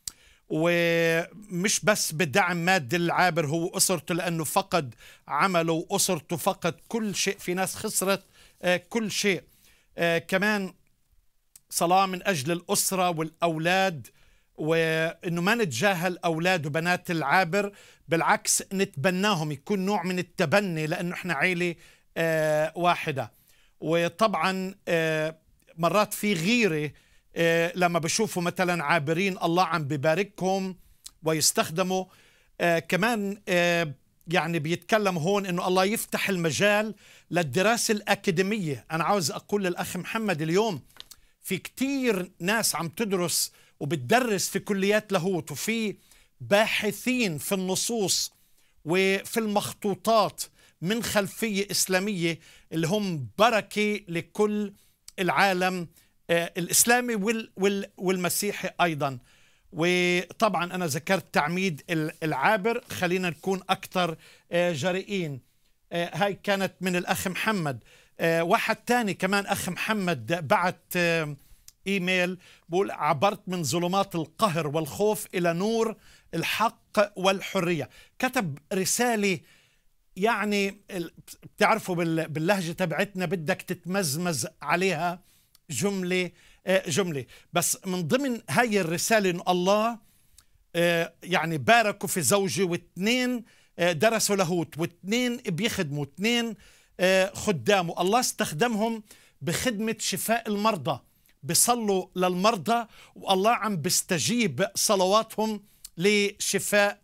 ومش بس بدعم مادي للعابر هو أسرته، لأنه فقد عمله وأسرته فقد كل شيء. في ناس خسرت كل شيء. كمان صلاة من أجل الأسرة والأولاد، وإنه ما نتجاهل أولاد وبنات العابر، بالعكس نتبناهم، يكون نوع من التبني، لأنه إحنا عيلة واحدة. وطبعا مرات في غيرة لما بشوفوا مثلا عابرين الله عم بباركهم ويستخدموا. كمان يعني بيتكلم هون إنه الله يفتح المجال للدراسة الأكاديمية. أنا عاوز أقول للأخ محمد، اليوم في كتير ناس عم تدرس وبتدرس في كليات لاهوت، وفي باحثين في النصوص وفي المخطوطات من خلفية إسلامية اللي هم بركة لكل العالم الإسلامي والمسيحي أيضا. وطبعا أنا ذكرت تعميد العابر، خلينا نكون أكثر جريئين. هاي كانت من الأخ محمد. واحد تاني كمان، أخ محمد بعت إيميل بقول: عبرت من ظلمات القهر والخوف إلى نور الحق والحرية. كتب رسالة يعني بتعرفوا باللهجة تبعتنا بدك تتمزمز عليها جملة جملة. بس من ضمن هاي الرسالة إنه الله يعني باركوا في زوجي، واثنين درسوا لاهوت، واثنين بيخدموا، واثنين خدامه. الله استخدمهم بخدمة شفاء المرضى، بيصلوا للمرضى والله عم بيستجيب صلواتهم لشفاء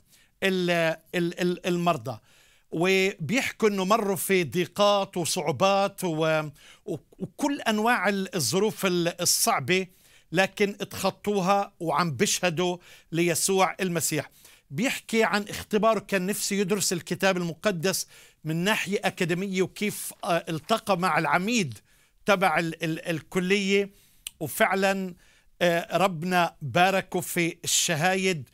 المرضى. وبيحكوا انه مروا في ضيقات وصعوبات وكل انواع الظروف الصعبة، لكن اتخطوها وعم بيشهدوا ليسوع المسيح. بيحكي عن اختباره، كان نفسه يدرس الكتاب المقدس من ناحية أكاديمية، وكيف التقى مع العميد تبع الكلية، وفعلا ربنا باركه في الشهايد.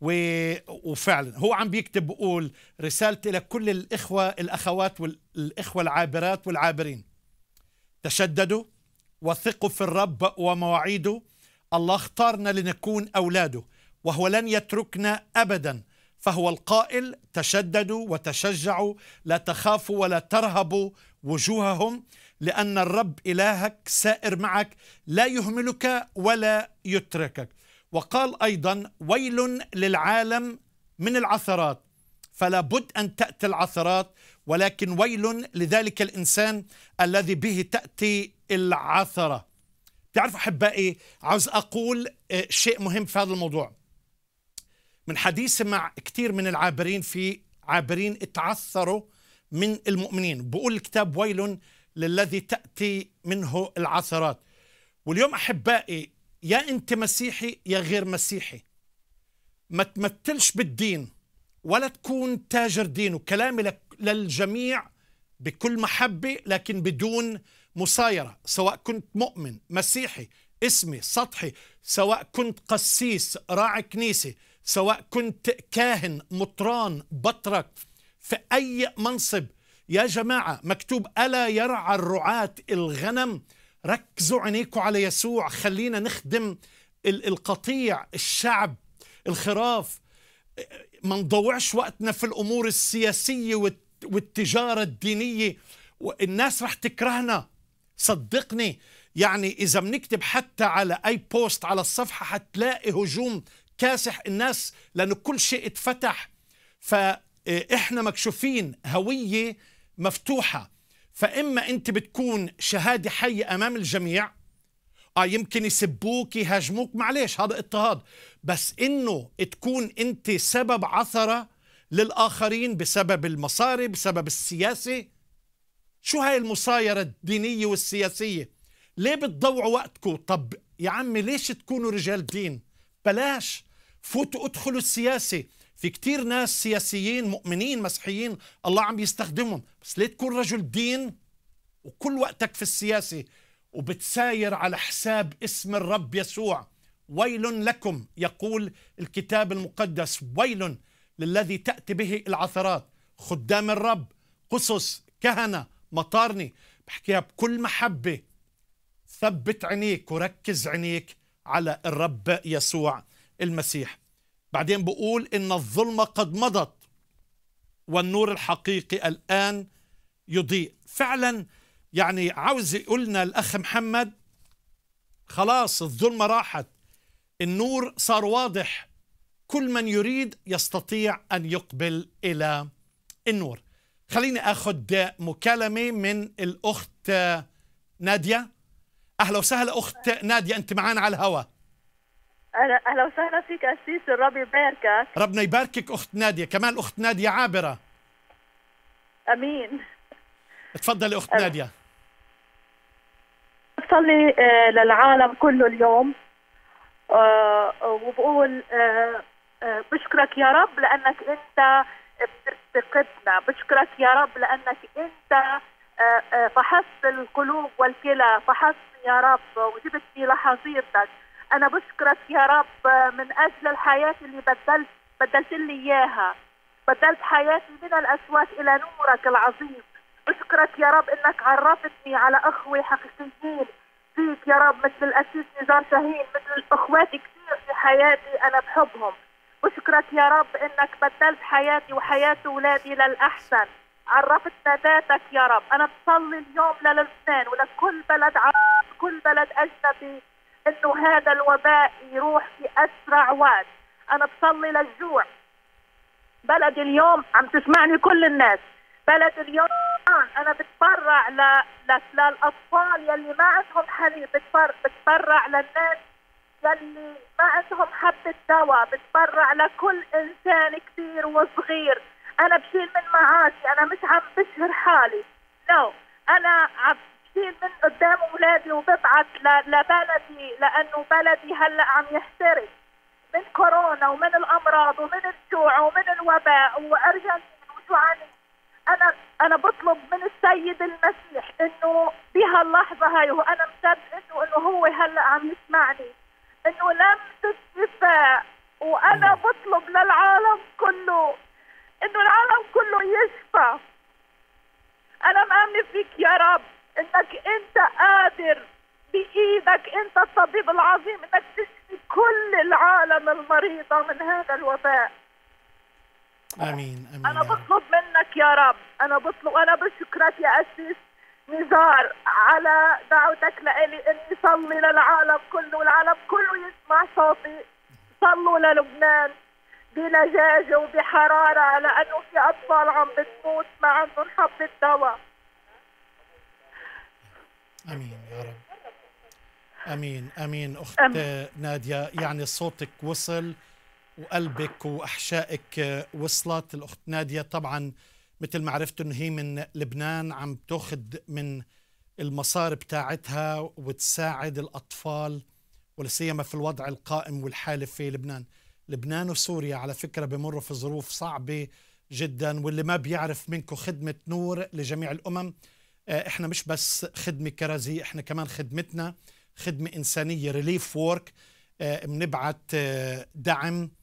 وفعلا هو عم بيكتب بقول رسالتي إلى كل الإخوة الأخوات والإخوة العابرات والعابرين: تشددوا وثقوا في الرب ومواعيده. الله اختارنا لنكون أولاده، وهو لن يتركنا أبدا. فهو القائل: تشددوا وتشجعوا، لا تخافوا ولا ترهبوا وجوههم، لأن الرب إلهك سائر معك، لا يهملك ولا يتركك. وقال أيضا: ويل للعالم من العثرات، فلا بد أن تأتي العثرات، ولكن ويل لذلك الإنسان الذي به تأتي العثرة. تعرفوا أحبائي، عاوز أقول شيء مهم في هذا الموضوع. من حديث مع كثير من العابرين، في عابرين اتعثروا من المؤمنين، بقول الكتاب: ويل للذي تأتي منه العثرات. واليوم أحبائي، يا أنت مسيحي يا غير مسيحي، ما تمثلش بالدين ولا تكون تاجر دين. وكلامي للجميع بكل محبة، لكن بدون مصايرة. سواء كنت مؤمن مسيحي اسمي سطحي، سواء كنت قسيس راعي كنيسة، سواء كنت كاهن مطران بطرك، في أي منصب، يا جماعة مكتوب: ألا يرعى الرعاة الغنم. ركزوا عينيكم على يسوع، خلينا نخدم القطيع، الشعب، الخراف. ما نضوعش وقتنا في الأمور السياسية والتجارة الدينية، والناس رح تكرهنا صدقني. يعني إذا بنكتب حتى على أي بوست على الصفحة حتلاقي هجوم كاسح الناس، لأنه كل شيء اتفتح. فإحنا مكشوفين، هوية مفتوحة. فإما أنت بتكون شهادة حية أمام الجميع، يمكن يسبوك يهاجموك، معليش هذا اضطهاد، بس إنه تكون أنت سبب عثرة للآخرين بسبب المصاري، بسبب السياسة. شو هاي المصايرة الدينية والسياسية؟ ليه بتضوعوا وقتكم؟ طب يا عمي ليش تكونوا رجال دين؟ بلاش فوتوا ادخلوا السياسة. في كتير ناس سياسيين مؤمنين مسيحيين الله عم يستخدمهم، بس ليه تكون رجل دين وكل وقتك في السياسة وبتساير على حساب اسم الرب يسوع؟ ويل لكم، يقول الكتاب المقدس، ويل للذي تأتي به العثرات. خدام الرب، قصص، كهنة، مطارني، بحكيها بكل محبة. ثبت عينيك وركز عينيك على الرب يسوع المسيح. بعدين بقول إن الظلمة قد مضت والنور الحقيقي الآن يضيء. فعلا يعني عاوز يقولنا الأخ محمد خلاص الظلمة راحت، النور صار واضح، كل من يريد يستطيع أن يقبل إلى النور. خليني أخذ مكالمة من الأخت نادية. أهلا وسهلا أخت نادية، أنت معنا على الهواء. أهلا وسهلا فيك أسيس، الرب يباركك. ربنا يباركك أخت نادية، كمان أخت نادية عابرة. أمين. تفضلي أخت نادية. بصلي للعالم كله اليوم، وبقول بشكرك يا رب لأنك أنت بتفتقدنا، بشكرك يا رب لأنك أنت فحصت القلوب والكلى، فحصتني يا رب وجبتني لحظيرتك. أنا بشكرك يا رب من أجل الحياة اللي بدلت لي إياها، بدلت حياتي من الأسواق إلى نورك العظيم. بشكرك يا رب إنك عرفتني على أخوة حقيقيين فيك يا رب، مثل الأسيس نزار شاهين، مثل أخواتي كثير في حياتي أنا بحبهم. بشكرك يا رب إنك بدلت حياتي وحياة أولادي للأحسن، عرفتنا ذاتك يا رب. أنا بصلي اليوم للبنان ولكل بلد عربي، كل بلد أجنبي، إنه هذا الوباء يروح في أسرع وقت. أنا بصلي للجوع. بلد اليوم عم تسمعني كل الناس، بلد اليوم أنا بتبرع للأطفال يلي ما عندهم حليب، بتبرع للناس يلي ما عندهم حبة دواء، بتبرع لكل إنسان كبير وصغير. أنا بشيل من معاشي، أنا مش عم بشهر حالي، أنا عم بشيل من قدام أولادي وببعث لبلدي، لأنه بلدي هلأ عم يحترق من كورونا ومن الأمراض ومن الجوع ومن الوباء وأرجنتين وجوعانين. أنا بطلب من السيد المسيح إنه بهاللحظة هاي، وأنا مصدق إنه هو هلأ عم يسمعني، إنه لمسة شفاء. وأنا بطلب للعالم كله إنه العالم كله يشفى. أنا مآمنة فيك يا رب إنك أنت قادر، بإيدك أنت الطبيب العظيم، إنك تشفي كل العالم المريضة من هذا الوباء. آمين آمين. أنا بطلب منك يا رب، أنا بشكرك يا أسيس نزار على دعوتك لإلي إني صلي للعالم كله، والعالم كله يسمع صوتي. صلوا للبنان بلجاجة وبحرارة، لأنه في أطفال عم بتموت ما عندهم حبة دواء. آمين يا رب. آمين آمين أخت نادية، يعني صوتك وصل وقلبك وأحشائك وصلت. الأخت نادية طبعا مثل ما عرفت إنه هي من لبنان، عم تأخذ من المصاري بتاعتها وتساعد الأطفال، ولسيما في الوضع القائم والحالي في لبنان. لبنان وسوريا على فكرة بمروا في ظروف صعبة جدا، واللي ما بيعرف منكم خدمة نور لجميع الأمم، احنا مش بس خدمة كرزية، احنا كمان خدمتنا خدمة إنسانية، ريليف وورك. بنبعت دعم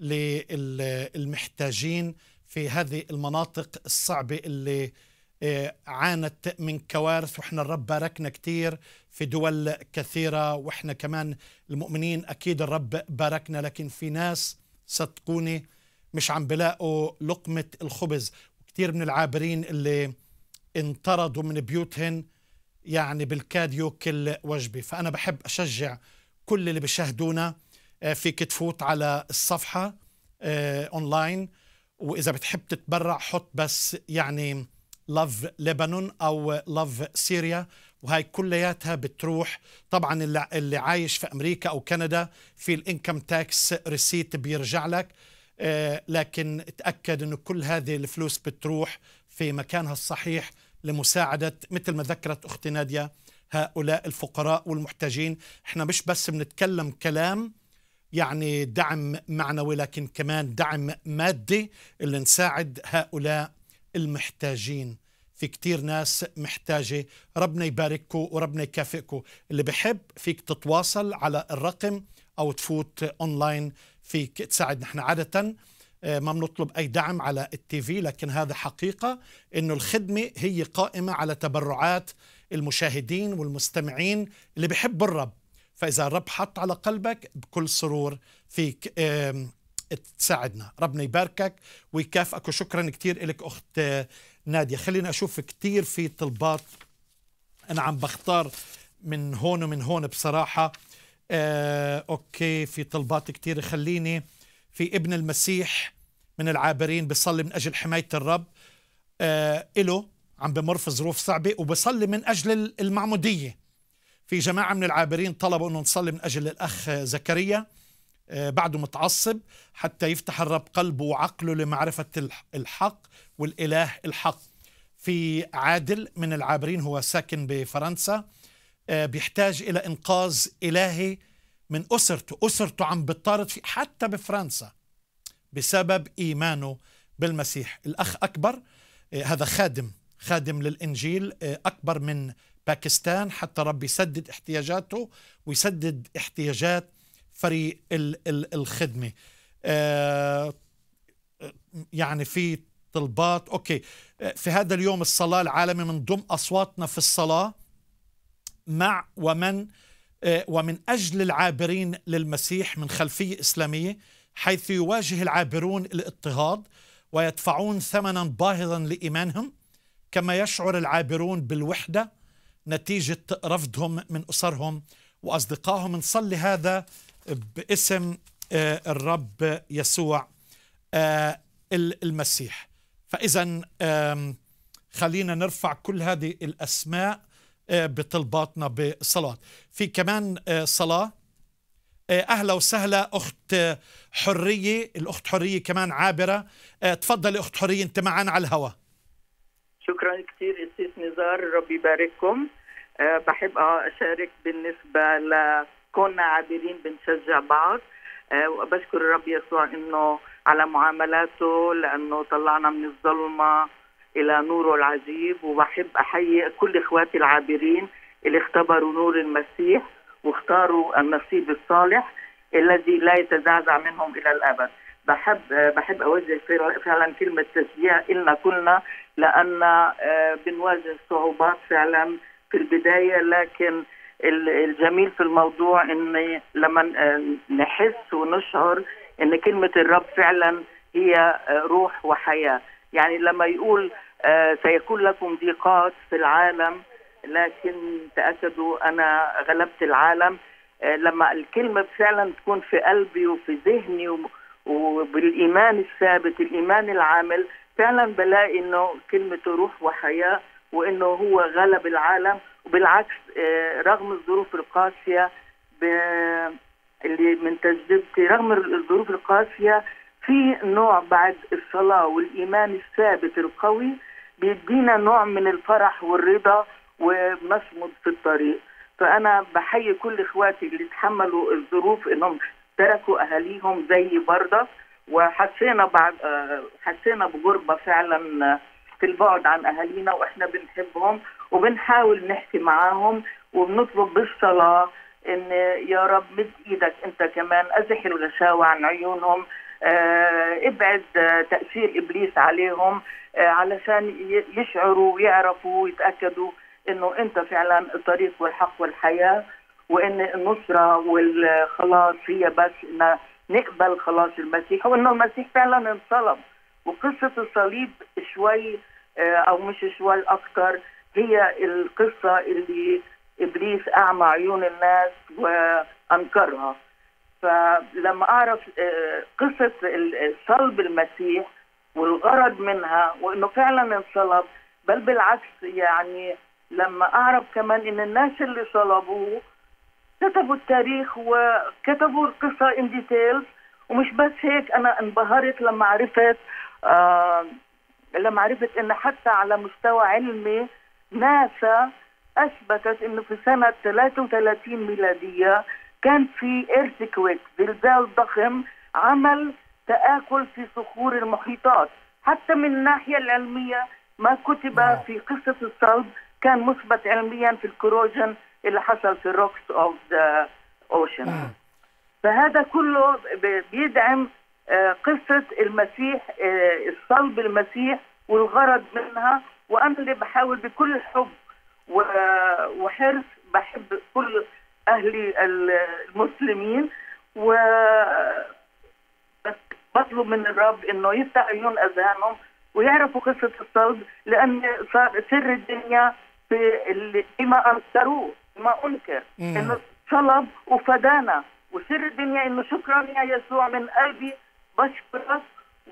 للمحتاجين في هذه المناطق الصعبة اللي عانت من كوارث، وإحنا الرب باركنا كتير في دول كثيرة، وإحنا كمان المؤمنين أكيد الرب باركنا، لكن في ناس صدقوني مش عم بلاقوا لقمة الخبز، وكتير من العابرين اللي انطردوا من بيوتهن يعني بالكاد يوكل وجبي. فأنا بحب أشجع كل اللي بيشاهدونا، فيك تفوت على الصفحة أونلاين، وإذا بتحب تتبرع حط بس يعني Love Lebanon أو Love Syria، وهاي كلياتها بتروح. طبعا اللي عايش في أمريكا أو كندا في الانكم تاكس ريسيت بيرجع لك، لكن اتأكد أنه كل هذه الفلوس بتروح في مكانها الصحيح لمساعدة مثل ما ذكرت أختي نادية هؤلاء الفقراء والمحتاجين. احنا مش بس بنتكلم كلام يعني دعم معنوي، لكن كمان دعم مادي اللي نساعد هؤلاء المحتاجين. في كتير ناس محتاجة. ربنا يبارككم وربنا يكافئكم. اللي بحب فيك تتواصل على الرقم أو تفوت أونلاين، فيك تساعد. نحن عادة ما بنطلب أي دعم على التيفي، لكن هذا حقيقة إنه الخدمة هي قائمة على تبرعات المشاهدين والمستمعين اللي بيحبوا الرب. فإذا الرب حط على قلبك بكل سرور فيك تساعدنا. ربنا يباركك ويكافئك، وشكرا كتير لك أخت نادية. خلينا أشوف كتير في طلبات، أنا عم بختار من هون ومن هون بصراحة. أوكي، في طلبات كتير. خليني في ابن المسيح من العابرين بصلي من أجل حماية الرب إله، عم بمر في ظروف صعبة وبصلي من أجل المعمودية. في جماعة من العابرين طلبوا أنه نصلي من أجل الأخ زكريا، بعده متعصب حتى يفتح الرب قلبه وعقله لمعرفة الحق والإله الحق. في عادل من العابرين، هو ساكن بفرنسا، بيحتاج إلى إنقاذ إلهي من أسرته عم بتطارد فيه حتى بفرنسا بسبب إيمانه بالمسيح. الأخ أكبر، هذا خادم للإنجيل، أكبر من باكستان، حتى رب يسدد احتياجاته ويسدد احتياجات فريق الخدمة. يعني في طلبات. أوكي، في هذا اليوم الصلاة العالمي منضم أصواتنا في الصلاة مع ومن أجل العابرين للمسيح من خلفية إسلامية، حيث يواجه العابرون الاضطهاد ويدفعون ثمنا باهظا لإيمانهم، كما يشعر العابرون بالوحدة نتيجة رفضهم من أسرهم وأصدقائهم. نصلي هذا باسم الرب يسوع المسيح. فإذا خلينا نرفع كل هذه الأسماء بطلباتنا بالصلاة. في كمان صلاة. أهلا وسهلا أخت حرية، الأخت حرية كمان عابرة. تفضلي أخت حرية، أنت معنا على الهواء. شكرا كثير أستاذ نزار، ربي يبارككم. بحب أشارك بالنسبة لكوننا عابرين بنشجع بعض، وبشكر الرب يسوع إنه على معاملاته، لأنه طلعنا من الظلمة إلى نوره العجيب. وبحب أحيي كل إخواتي العابرين اللي اختبروا نور المسيح واختاروا النصيب الصالح الذي لا يتزعزع منهم إلى الأبد. بحب أوجه فعلا كلمة تشجيع إلنا كلنا، لأن بنواجه صعوبات فعلا في البداية، لكن الجميل في الموضوع إن لما نحس ونشعر إن كلمة الرب فعلا هي روح وحياة. يعني لما يقول سيكون لكم ضيقات في العالم لكن تأكدوا أنا غلبت العالم، لما الكلمة فعلا تكون في قلبي وفي ذهني وبالإيمان الثابت، الإيمان العامل، فعلا بلاقي إنه كلمته روح وحياة، وإنه هو غلب العالم. وبالعكس رغم الظروف القاسية اللي من تجربتي، رغم الظروف القاسية في نوع بعد الصلاة والإيمان الثابت القوي بيدينا نوع من الفرح والرضا ونصمد في الطريق. فأنا بحيي كل إخواتي اللي تحملوا الظروف إنهم تركوا أهاليهم زي برضه، وحسينا بغربة فعلا في البعد عن أهالينا، وإحنا بنحبهم وبنحاول نحكي معاهم وبنطلب بالصلاة إن يا رب مد إيدك أنت كمان، أزح الغشاوة عن عيونهم، ابعد تأثير إبليس عليهم، علشان يشعروا ويعرفوا ويتأكدوا إنه أنت فعلا الطريق والحق والحياة، وإن النصرة والخلاص هي بس إن نقبل خلاص المسيح، وإنه المسيح فعلا انصلب. وقصة الصليب شوي أو مش شوي أكتر هي القصة اللي إبليس أعمى عيون الناس وأنكرها. فلما أعرف قصة صلب المسيح والغرض منها وإنه فعلا انصلب، بل بالعكس، يعني لما أعرف كمان إن الناس اللي صلبوه كتبوا التاريخ وكتبوا القصة in details. ومش بس هيك، أنا انبهرت لما عرفت إن حتى على مستوى علمي ناسا أثبتت إنه في سنة 33 ميلادية كان في ايرثكويك، زلزال ضخم عمل تآكل في صخور المحيطات. حتى من الناحية العلمية ما كتب في قصة الصلب كان مثبت علميا في الكروجن اللي حصل في الروكس اوف ذا اوشن. فهذا كله بيدعم قصة المسيح، الصلب المسيح والغرض منها. وأنا اللي بحاول بكل حب وحرص، بحب كل أهلي المسلمين بطلب من الرب انه يفتح عيون اذهانهم ويعرفوا قصه الصلب، لان صار سر الدنيا بما انكروه، بما انكر انه صلب وفدانا، وسر الدنيا انه شكرا يا يسوع من قلبي بشكرك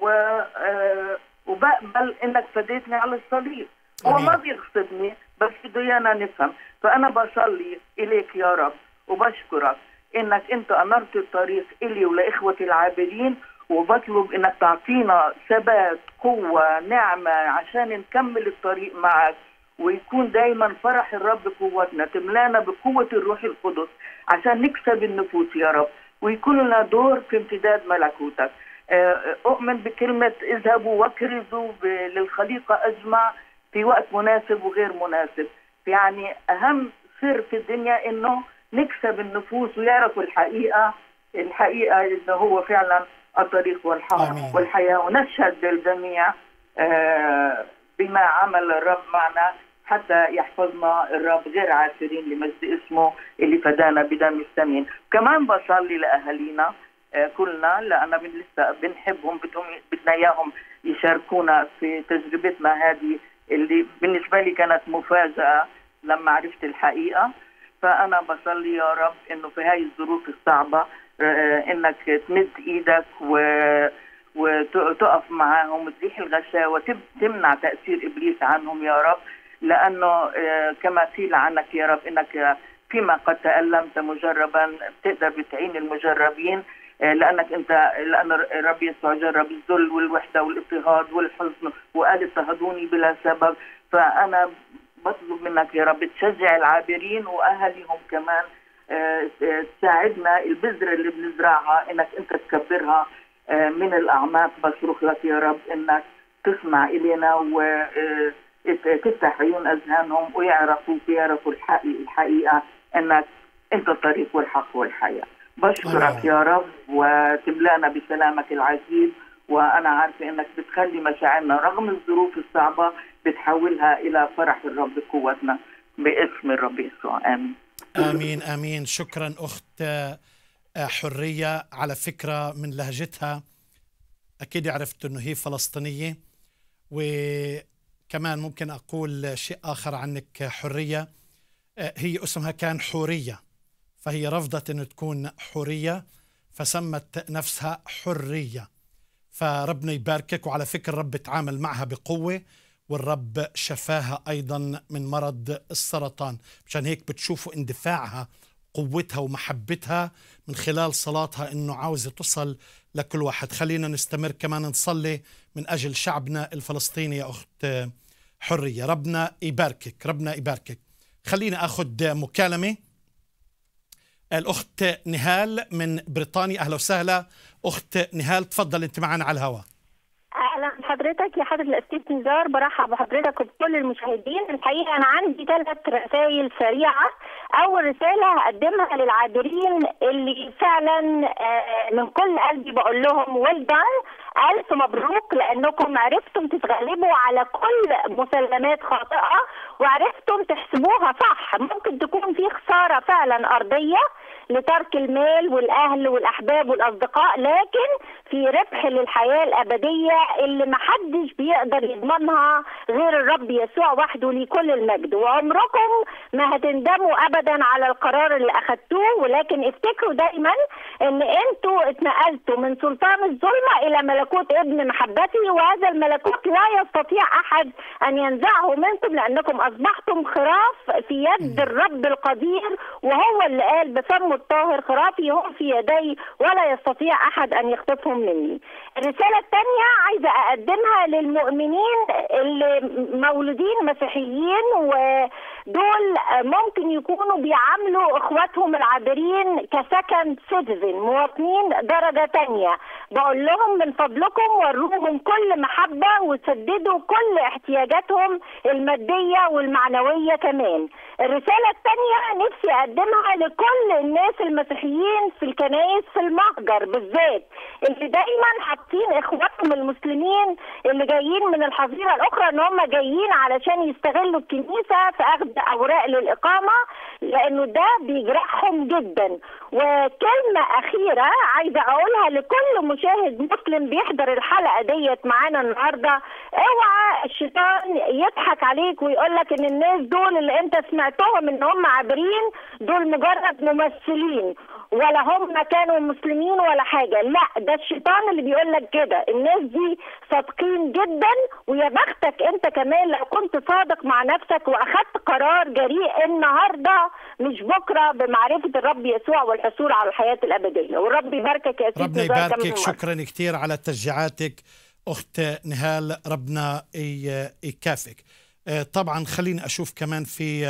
وبقبل انك فديتني على الصليب. هو ما بيغصبني بس بده ايانا نفهم. فانا بصلي اليك يا رب وبشكرك انك انت انرت الطريق الي ولاخوتي العابرين، وبطلب انك تعطينا ثبات، قوه، نعمه عشان نكمل الطريق معك، ويكون دايما فرح الرب قوتنا، تملانا بقوه الروح القدس عشان نكسب النفوس يا رب، ويكون لنا دور في امتداد ملكوتك. اؤمن بكلمه اذهبوا واكرزوا للخليقه اجمع في وقت مناسب وغير مناسب. يعني اهم سر في الدنيا انه نكسب النفوس ويعرفوا الحقيقه انه هو فعلا الطريق والحق والحياه، ونشهد للجميع بما عمل الرب معنا حتى يحفظنا الرب غير عاثرين لمجد اسمه اللي فدانا بدم الثمين. كمان بصلي لاهالينا كلنا، لأن لسه بنحبهم، بدنا اياهم يشاركونا في تجربتنا هذه اللي بالنسبه لي كانت مفاجاه لما عرفت الحقيقه. فانا بصلي يا رب انه في هاي الظروف الصعبه انك تمد ايدك وتقف معاهم وتزيح الغشاوه، تمنع تاثير ابليس عنهم يا رب، لانه كما قيل عنك يا رب انك فيما قد تألمت مجربا بتقدر بتعين المجربين، لأن الرب يسوع جرب الذل والوحدة والاضطهاد والحزن وقال اضطهدوني بلا سبب. فأنا بطلب منك يا رب تشجع العابرين وأهلهم كمان، تساعدنا البذرة اللي بنزرعها إنك أنت تكبرها من الأعماق. بصرخ لك يا رب إنك تسمع إلينا وتفتح عيون أذهانهم ويعرفوا الحقيقة إنك أنت الطريق والحق والحياة. بشكرك يا رب وتملانا بسلامك العجيب، وأنا عارفة إنك بتخلي مشاعرنا رغم الظروف الصعبة بتحولها إلى فرح الرب قوتنا باسم الرب يسوع. آمين آمين آمين. شكرا أخت حرية. على فكرة من لهجتها أكيد عرفت أنه هي فلسطينية، وكمان ممكن أقول شيء آخر عنك حرية، هي اسمها كان حورية، فهي رفضت أن تكون حورية فسمت نفسها حرية. فربنا يباركك. وعلى فكرة الرب تعامل معها بقوة، والرب شفاها أيضا من مرض السرطان. مشان هيك بتشوفوا اندفاعها، قوتها ومحبتها من خلال صلاتها إنه عاوزة تصل لكل واحد. خلينا نستمر كمان نصلي من أجل شعبنا الفلسطيني يا أخت حرية. ربنا يباركك، ربنا يباركك. خلينا أخذ مكالمة. الأخت نهال من بريطانيا. أهلا وسهلا أخت نهال، تفضل أنت معنا على الهواء. أهلا بحضرتك يا حضرة الأستاذ نزار، برحب بحضرتك وبكل المشاهدين. الحقيقة أنا عندي 3 رسائل سريعة. أول رسالة هقدمها للعابرين اللي فعلا من كل قلبي بقول لهم ويل دان، ألف مبروك، لأنكم عرفتم تتغلبوا على كل مسلمات خاطئة وعرفتم تحسبوها صح. ممكن تكون في خسارة فعلا أرضية لترك المال والأهل والأحباب والأصدقاء، لكن في ربح للحياة الأبدية اللي محدش بيقدر يضمنها غير الرب يسوع وحده ليه كل المجد. وعمركم ما هتندموا أبدا على القرار اللي أخدتوه، ولكن افتكروا دايما ان انتوا اتنقلتوا من سلطان الظلمة إلى ملكوت ابن محبتي، وهذا الملكوت لا يستطيع أحد أن ينزعه منكم، لأنكم أصبحتم خراف في يد الرب القدير، وهو اللي قال بفمه الطاهر خرافي هم في يدي ولا يستطيع أحد أن يخطفهم مني. الرسالة الثانية عايزة أقدمها للمؤمنين اللي مولودين مسيحيين، ودول ممكن يكونوا بيعاملوا إخواتهم العابرين كسكند سيتيزن، مواطنين درجة تانية. بقول لهم من فضلكم وروهم كل محبة وسددوا كل احتياجاتهم المادية والمعنوية كمان. الرسالة الثانية نفسي أقدمها لكل الناس المسيحيين في الكنائس في المهجر بالذات، اللي دايما حاطين إخواتهم المسلمين اللي جايين من الحظيرة الأخرى إن هم جايين علشان يستغلوا الكنيسة في أخذ اوراق للاقامه، لانه ده بيجرحهم جدا. وكلمه اخيره عايزه اقولها لكل مشاهد مسلم بيحضر الحلقه ديت معانا النهارده: اوعى الشيطان يضحك عليك ويقول لك ان الناس دول اللي انت سمعتهم ان هم عابرين دول مجرد ممثلين، ولا هم كانوا مسلمين ولا حاجه. لا، ده الشيطان اللي بيقول لك كده. الناس دي صادقين جدا، ويا بختك انت كمان لو كنت صادق مع نفسك واخدت قرار جريء النهارده مش بكره بمعرفه الرب يسوع والحصول على الحياه الابديه. والرب يباركك يا سيدي. ربنا يباركك، شكرا كثير على تشجيعاتك اخت نهال، ربنا يكافئك. طبعا خليني اشوف كمان في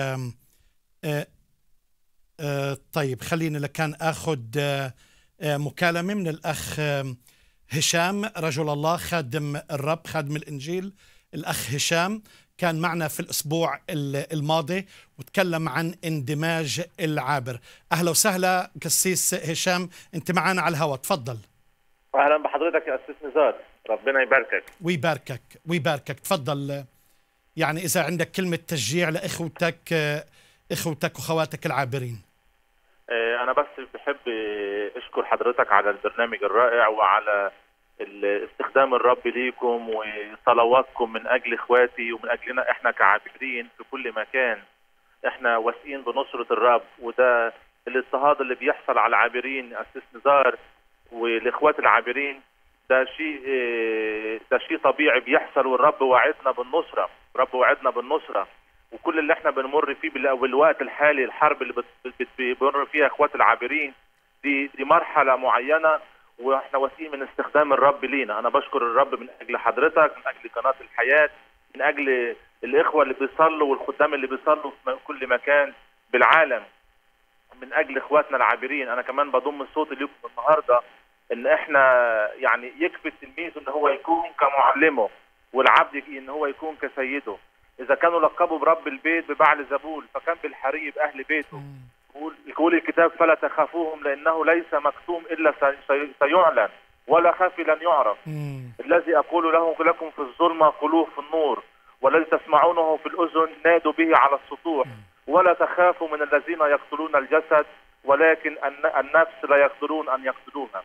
طيب خليني لكان اخذ مكالمه من الاخ هشام، رجل الله خادم الرب خادم الانجيل. الاخ هشام كان معنا في الاسبوع الماضي وتكلم عن اندماج العابر. اهلا وسهلا قسيس هشام، انت معنا على الهواء، تفضل. اهلا بحضرتك يا استاذ نزار، ربنا يباركك. ويباركك ويباركك، تفضل. يعني اذا عندك كلمه تشجيع اخوتك واخواتك العابرين. انا بس بحب اشكر حضرتك على البرنامج الرائع وعلى استخدام الرب ليكم وصلواتكم من اجل اخواتي ومن اجلنا احنا كعابرين في كل مكان. احنا واثقين بنصرة الرب، وده الاضطهاد اللي بيحصل على العابرين يا استاذ نزار والاخوات العابرين ده شيء طبيعي بيحصل، والرب وعدنا بالنصرة. الرب وعدنا بالنصرة، وكل اللي احنا بنمر فيه بالوقت الحالي، الحرب اللي بيمر فيها اخوات العابرين دي مرحلة معينة، واحنا واثقين من استخدام الرب لينا. انا بشكر الرب من اجل حضرتك، من اجل قناة الحياة، من اجل الاخوة اللي بيصلوا والخدام اللي بيصلوا في كل مكان بالعالم من اجل اخواتنا العابرين. انا كمان بضم صوتي لكم النهارده ان احنا يعني يكفي التلميذ ان هو يكون كمعلمه، والعبد ان هو يكون كسيده. اذا كانوا لقبوا برب البيت ببعل زبول فكان بالحري باهل بيته. يقول الكتاب: فلا تخافوهم لانه ليس مكتوم الا سيعلن، ولا خفي لن يعرف. الذي اقول لكم في الظلمه قولوه في النور، والذي تسمعونه في الاذن نادوا به على السطوح. ولا تخافوا من الذين يقتلون الجسد، ولكن النفس لا يقدرون ان يقتلوها.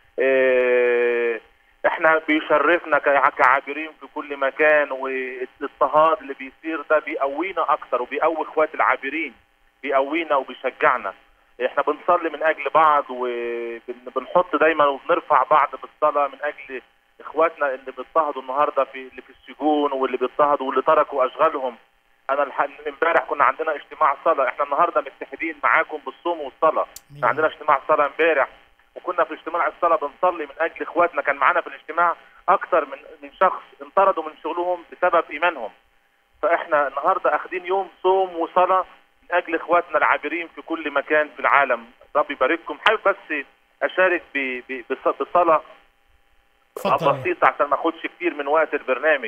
احنا بيشرفنا كعابرين في كل مكان، والاضطهاد اللي بيصير ده بيقوينا اكتر وبيقوي اخوات العابرين، بيقوينا وبيشجعنا. احنا بنصلي من اجل بعض وبنحط دايما وبنرفع بعض بالصلاه من اجل اخواتنا اللي بيضطهدوا النهارده اللي في السجون واللي بيضطهدوا واللي تركوا اشغالهم. انا امبارح كنا عندنا اجتماع صلاه، احنا النهارده متحدين معاكم بالصوم والصلاه. عندنا اجتماع صلاه امبارح، وكنا في اجتماع الصلاه بنصلي من اجل اخواتنا. كان معانا في الاجتماع اكثر من شخص انطردوا من شغلهم بسبب ايمانهم. فاحنا النهارده اخذين يوم صوم وصلاه من اجل اخواتنا العابرين في كل مكان في العالم. رب يبارككم. حابب بس اشارك بصلاه بسيطه عشان ما اخدش كتير من وقت البرنامج.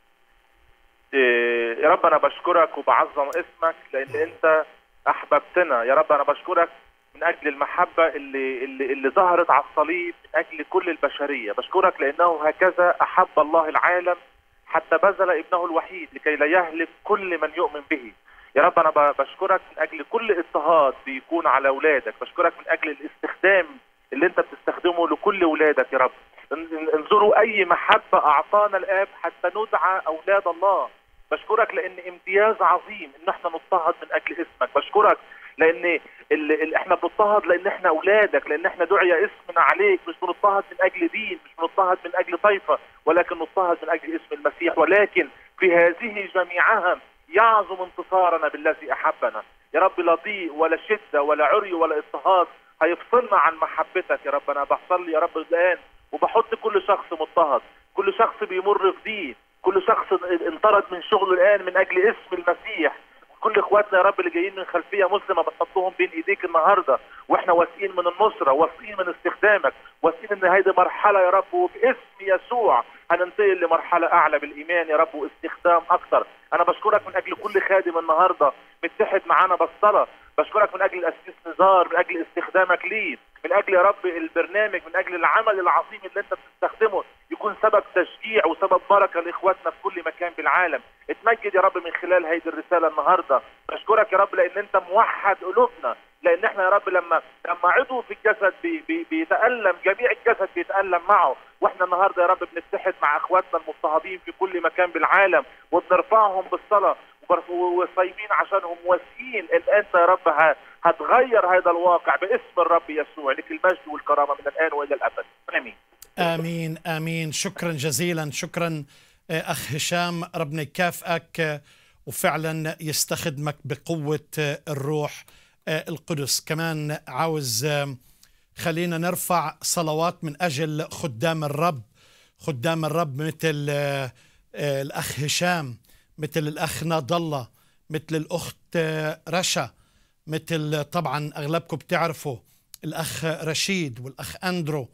يا رب انا بشكرك وبعظم اسمك لان انت احببتنا. يا رب انا بشكرك من اجل المحبه اللي ظهرت على الصليب من اجل كل البشريه. بشكرك لانه هكذا احب الله العالم حتى بذل ابنه الوحيد لكي لا يهلك كل من يؤمن به. يا رب انا بشكرك من اجل كل اضطهاد بيكون على اولادك. بشكرك من اجل الاستخدام اللي انت بتستخدمه لكل اولادك. يا رب انظروا اي محبه اعطانا الاب حتى ندعى اولاد الله. بشكرك لان امتياز عظيم ان احنا نضطهد من اجل اسمك. بشكرك لان احنا بنضطهد لان احنا اولادك، لان احنا دعي اسمنا عليك. مش بنضطهد من اجل دين، مش بنضطهد من اجل طائفه، ولكن نضطهد من اجل اسم المسيح. ولكن في هذه جميعها يعظم انتصارنا بالذي احبنا. يا رب لا ضيق ولا شده ولا عري ولا اضطهاد هيفصلنا عن محبتك. يا رب انا بصلي يا رب الان وبحط كل شخص مضطهد، كل شخص بيمر في ضيق، كل شخص انطرد من شغله الان من اجل اسم المسيح. كل اخواتنا يا رب اللي جايين من خلفيه مسلمه بتحطهم بين ايديك النهارده، واحنا واثقين من النصره، واثقين من استخدامك، واثقين ان هذه مرحله يا رب، وباسم يسوع هننتقل لمرحله اعلى بالايمان يا رب واستخدام اكثر. انا بشكرك من اجل كل خادم النهارده متحد معانا بالصلاه. بشكرك من اجل الاسيس نزار، من اجل استخدامك ليه، من اجل يا رب البرنامج، من اجل العمل العظيم اللي انت بتستخدمه. يكون تكون سبب تشجيع وسبب بركه لاخواتنا في كل مكان بالعالم. اتمجد يا رب من خلال هيدي الرساله النهارده. بشكرك يا رب لان انت موحد قلوبنا، لان احنا يا رب لما عضو في الجسد بيتالم، جميع الجسد بيتالم معه، واحنا النهارده يا رب بنتحد مع اخواتنا المضطهدين في كل مكان بالعالم وبنرفعهم بالصلاه وصايمين عشانهم، واثقين ان انت يا رب هتغير هذا الواقع باسم الرب يسوع. لك المجد والكرامه من الان والى الابد. امين. آمين آمين. شكرا جزيلا. شكرا أخ هشام، ربنا يكافئك وفعلا يستخدمك بقوة الروح القدس. كمان عاوز خلينا نرفع صلوات من أجل خدام الرب، خدام الرب مثل الأخ هشام، مثل الأخ ناض الله، مثل الأخت رشا، مثل طبعا أغلبكم بتعرفوا الأخ رشيد والأخ أندرو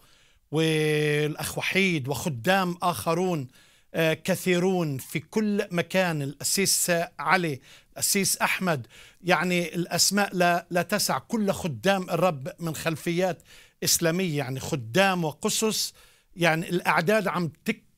والأخ وحيد وخدام آخرون كثيرون في كل مكان، الأسيس علي، الأسيس أحمد، يعني الأسماء لا تسع، كل خدام الرب من خلفيات إسلامية، يعني خدام وقسس، يعني الأعداد عم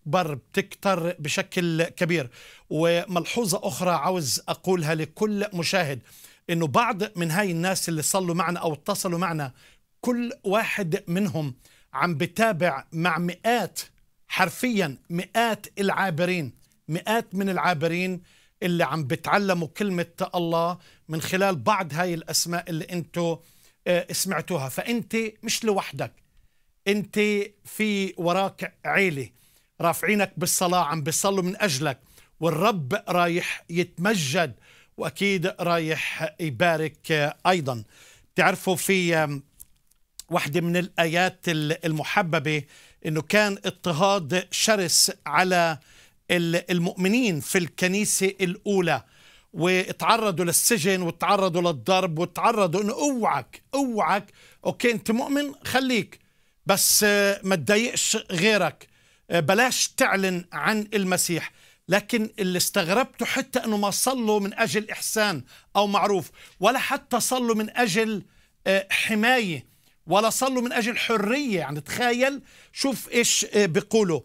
بتكتر بشكل كبير. وملحوظة أخرى عاوز أقولها لكل مشاهد، إنه بعض من هاي الناس اللي صلوا معنا أو اتصلوا معنا، كل واحد منهم عم بتابع مع مئات، حرفيا مئات العابرين، مئات من العابرين اللي عم بتعلموا كلمة الله من خلال بعض هاي الأسماء اللي انتوا سمعتوها. فأنت مش لوحدك، انت في وراك عيلة رافعينك بالصلاة، عم بيصلوا من أجلك، والرب رايح يتمجد وأكيد رايح يبارك أيضا. تعرفوا في واحدة من الآيات المحببة إنه كان اضطهاد شرس على المؤمنين في الكنيسة الأولى، واتعرضوا للسجن واتعرضوا للضرب واتعرضوا إنه اوعك أوكي أنت مؤمن خليك، بس ما تضايقش غيرك، بلاش تعلن عن المسيح. لكن اللي استغربته حتى أنه ما صلوا من أجل إحسان أو معروف، ولا حتى صلوا من أجل حماية، ولا صلوا من أجل حرية. يعني تخيل، شوف إيش بيقولوا،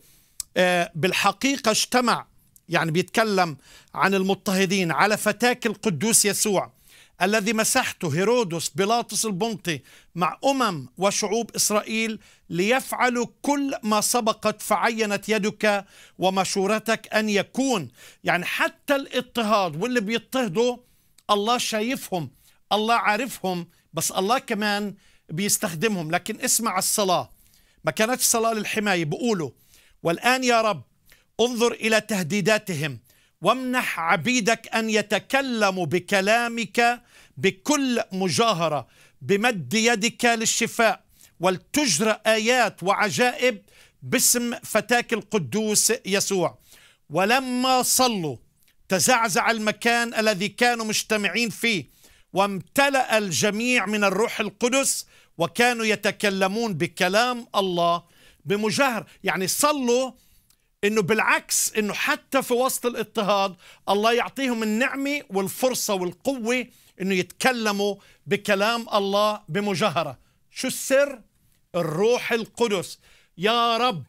بالحقيقة اجتمع، يعني بيتكلم عن المضطهدين، على فتاك القدوس يسوع الذي مسحته هيرودس بيلاطس البنطي مع وشعوب إسرائيل ليفعلوا كل ما سبقت فعينت يدك ومشورتك أن يكون. يعني حتى الاضطهاد واللي بيضطهدوا الله شايفهم، الله عارفهم، بس الله كمان بيستخدمهم. لكن اسمع الصلاة، ما كانتش صلاة للحماية، بيقولوا والآن يا رب انظر إلى تهديداتهم وامنح عبيدك أن يتكلموا بكلامك بكل مجاهرة بمد يدك للشفاء، ولتجرى آيات وعجائب باسم فتاك القدوس يسوع. ولما صلوا تزعزع المكان الذي كانوا مجتمعين فيه، وامتلأ الجميع من الروح القدس، وكانوا يتكلمون بكلام الله بمجاهرة. يعني صلوا إنه بالعكس، إنه حتى في وسط الاضطهاد الله يعطيهم النعمة والفرصة والقوة إنه يتكلموا بكلام الله بمجاهرة. شو السر؟ الروح القدس. يا رب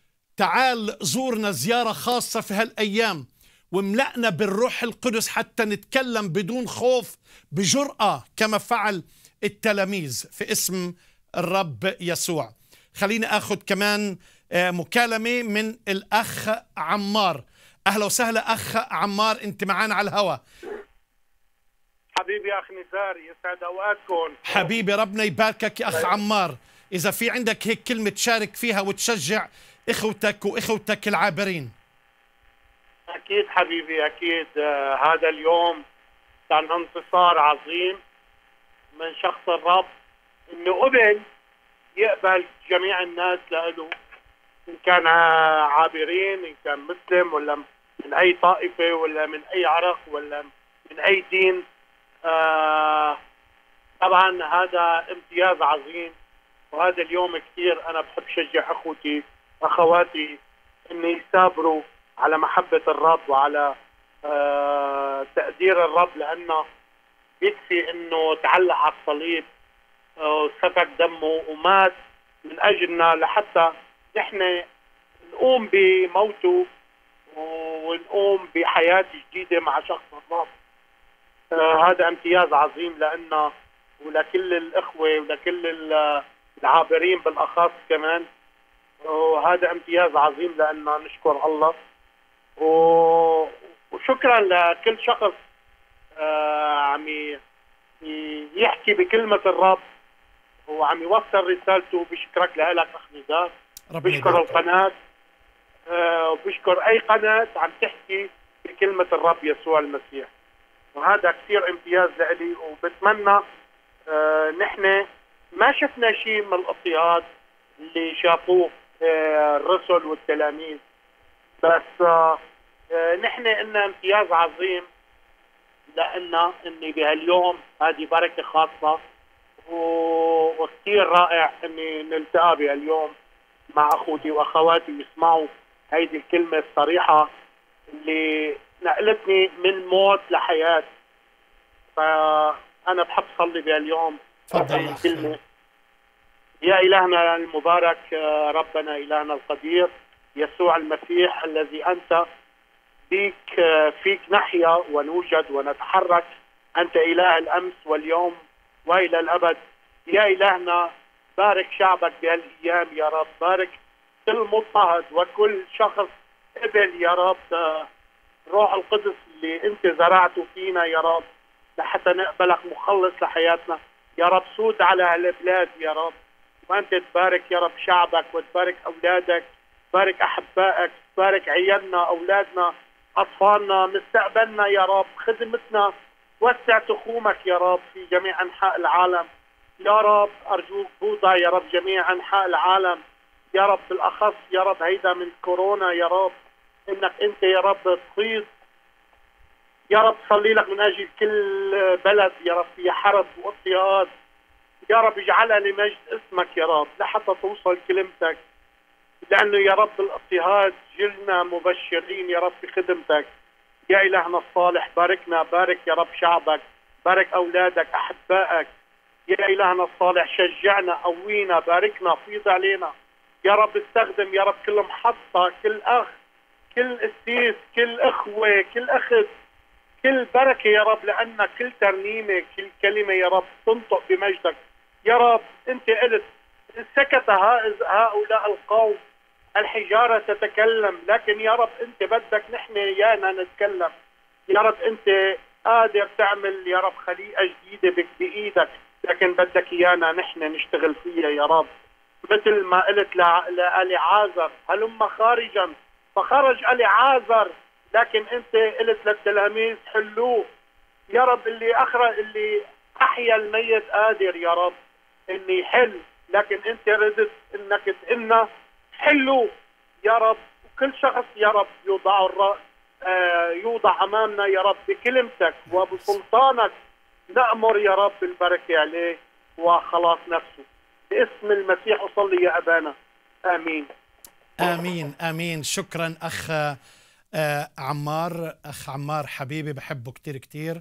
تعال زورنا زيارة خاصة في هالأيام، وملأنا بالروح القدس حتى نتكلم بدون خوف، بجرأة، كما فعل التلاميذ، في اسم الرب يسوع. خليني أخذ كمان مكالمة من الأخ عمار. أهلا وسهلا أخ عمار، أنت معانا على الهواء. حبيبي أخ نزار، يسعد أوقاتكم. حبيبي ربنا يباركك يا أخ عمار. إذا في عندك هيك كلمة تشارك فيها وتشجع إخوتك وإخوتك العابرين. أكيد حبيبي، أكيد. هذا اليوم كان انتصار عظيم من شخص الرب، إنه قبل يقبل جميع الناس له، إن كان عابرين، إن كان مسلم، ولا من أي طائفة، ولا من أي عرق، ولا من أي دين. طبعا هذا امتياز عظيم، وهذا اليوم كثير أنا بحب شجع أخوتي أخواتي إن يثابروا على محبة الرب وعلى تقدير الرب، لأنه يكفي إنه تعلق على الصليب وسفك دمه ومات من أجلنا، لحتى نحن ونقوم بموته ونقوم بحياة جديدة مع شخص الرب. هذا امتياز عظيم لنا ولكل الإخوة ولكل العابرين بالأخص كمان، وهذا امتياز عظيم لنا. نشكر الله وشكرا لكل شخص عم يحكي بكلمة الرب وعم يوصل رسالته. بشكرك لك أخ نزار، بشكر القناة وبشكر أي قناة عم تحكي بكلمة الرب يسوع المسيح، وهذا كثير امتياز لإلي. وبتمنى نحن ما شفنا شيء من الاضطهاد اللي شافوه الرسل والتلاميذ، بس نحن إلنا امتياز عظيم لأنه إني بهاليوم هذه بركة خاصة وكثير رائع إني نلتقى بهاليوم مع أخوتي وأخواتي ويسمعوا هيدي الكلمة الصريحة اللي نقلتني من موت لحياة. فأنا بحب صلي بهاليوم الكلمة. يا إلهنا المبارك، ربنا إلهنا القدير يسوع المسيح الذي أنت فيك نحيا ونوجد ونتحرك. أنت إله الأمس واليوم وإلى الأبد. يا إلهنا بارك شعبك بهالأيام يا رب، بارك كل مضطهد وكل شخص قبل يا رب روح القدس اللي أنت زرعته فينا يا رب لحتى نقبلك مخلص لحياتنا يا رب. سود على هالبلاد يا رب، وأنت تبارك يا رب شعبك وتبارك أولادك، تبارك أحبائك، تبارك عيالنا، أولادنا، أطفالنا، مستقبلنا يا رب، خدمتنا. وسع تخومك يا رب في جميع أنحاء العالم يا رب. أرجوك بوضع يا رب جميع أنحاء العالم يا رب، بالأخص يا رب هيدا من كورونا يا رب، إنك أنت يا رب تفيض يا رب. صلي لك من أجل كل بلد يا رب فيها حرب واضطهاد يا رب، اجعلها لمجد اسمك يا رب لحتى توصل كلمتك، لأنه يا رب الاضطهاد جلنا مبشرين يا رب في خدمتك. يا إلهنا الصالح باركنا، بارك يا رب شعبك، بارك أولادك أحبائك. يا إلهنا الصالح شجعنا، قوينا، باركنا، فيض علينا يا رب. استخدم يا رب كل محطة، كل أخ، كل قسيس، كل أخوة، كل أخت، كل بركة يا رب، لأن كل ترنيمة، كل كلمة يا رب تنطق بمجدك يا رب. أنت قلت سكت هؤلاء القوم، الحجارة تتكلم، لكن يا رب أنت بدك نحن يانا نتكلم يا رب. أنت قادر تعمل يا رب خليقة جديدة بإيدك، لكن بدك يانا نحن نشتغل فيها يا رب. مثل ما قلت لأليعازر هلم خارجا، فخرج أليعازر، لكن أنت قلت للتلاميذ حلوه يا رب. اللي أحيا الميت قادر يا رب إني يحل، لكن أنت ردت إنك تقلنا حلو يا رب. وكل شخص يا رب يوضع أمامنا يا رب بكلمتك وبسلطانك، نأمر يا رب البركة عليه وخلاص نفسه. باسم المسيح أصلي يا أبانا، آمين آمين آمين. شكرا أخ عمار. أخ عمار حبيبي بحبه كتير كتير.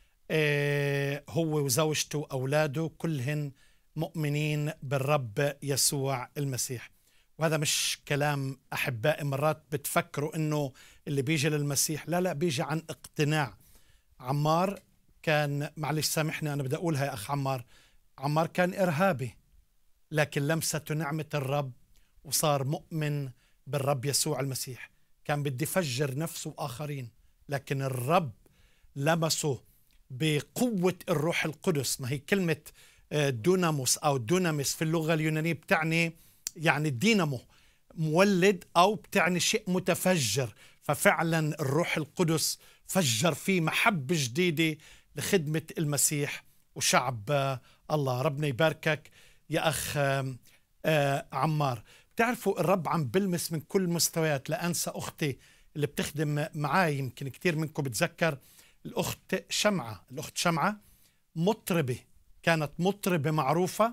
هو وزوجته وأولاده كلهن مؤمنين بالرب يسوع المسيح، وهذا مش كلام أحبائي مرات بتفكروا إنه اللي بيجي للمسيح لا بيجي عن اقتناع. عمار كان، معلش سامحني أنا بدي أقولها يا أخ عمار كان إرهابي، لكن لمسته نعمة الرب وصار مؤمن بالرب يسوع المسيح. كان بدي يفجر نفسه وآخرين، لكن الرب لمسه بقوة الروح القدس. ما هي كلمة دوناموس أو دونامس في اللغة اليونانية بتعني يعني الدينامو، مولد، أو بتعني شيء متفجر. ففعلا الروح القدس فجر فيه محبة جديدة لخدمة المسيح وشعب الله. ربنا يباركك يا أخ عمار. بتعرفوا الرب عم بلمس من كل مستويات. لا أنسى أختي اللي بتخدم معاي، يمكن كتير منكم بتذكر الأخت شمعة. الأخت شمعة مطربة، كانت مطربة معروفة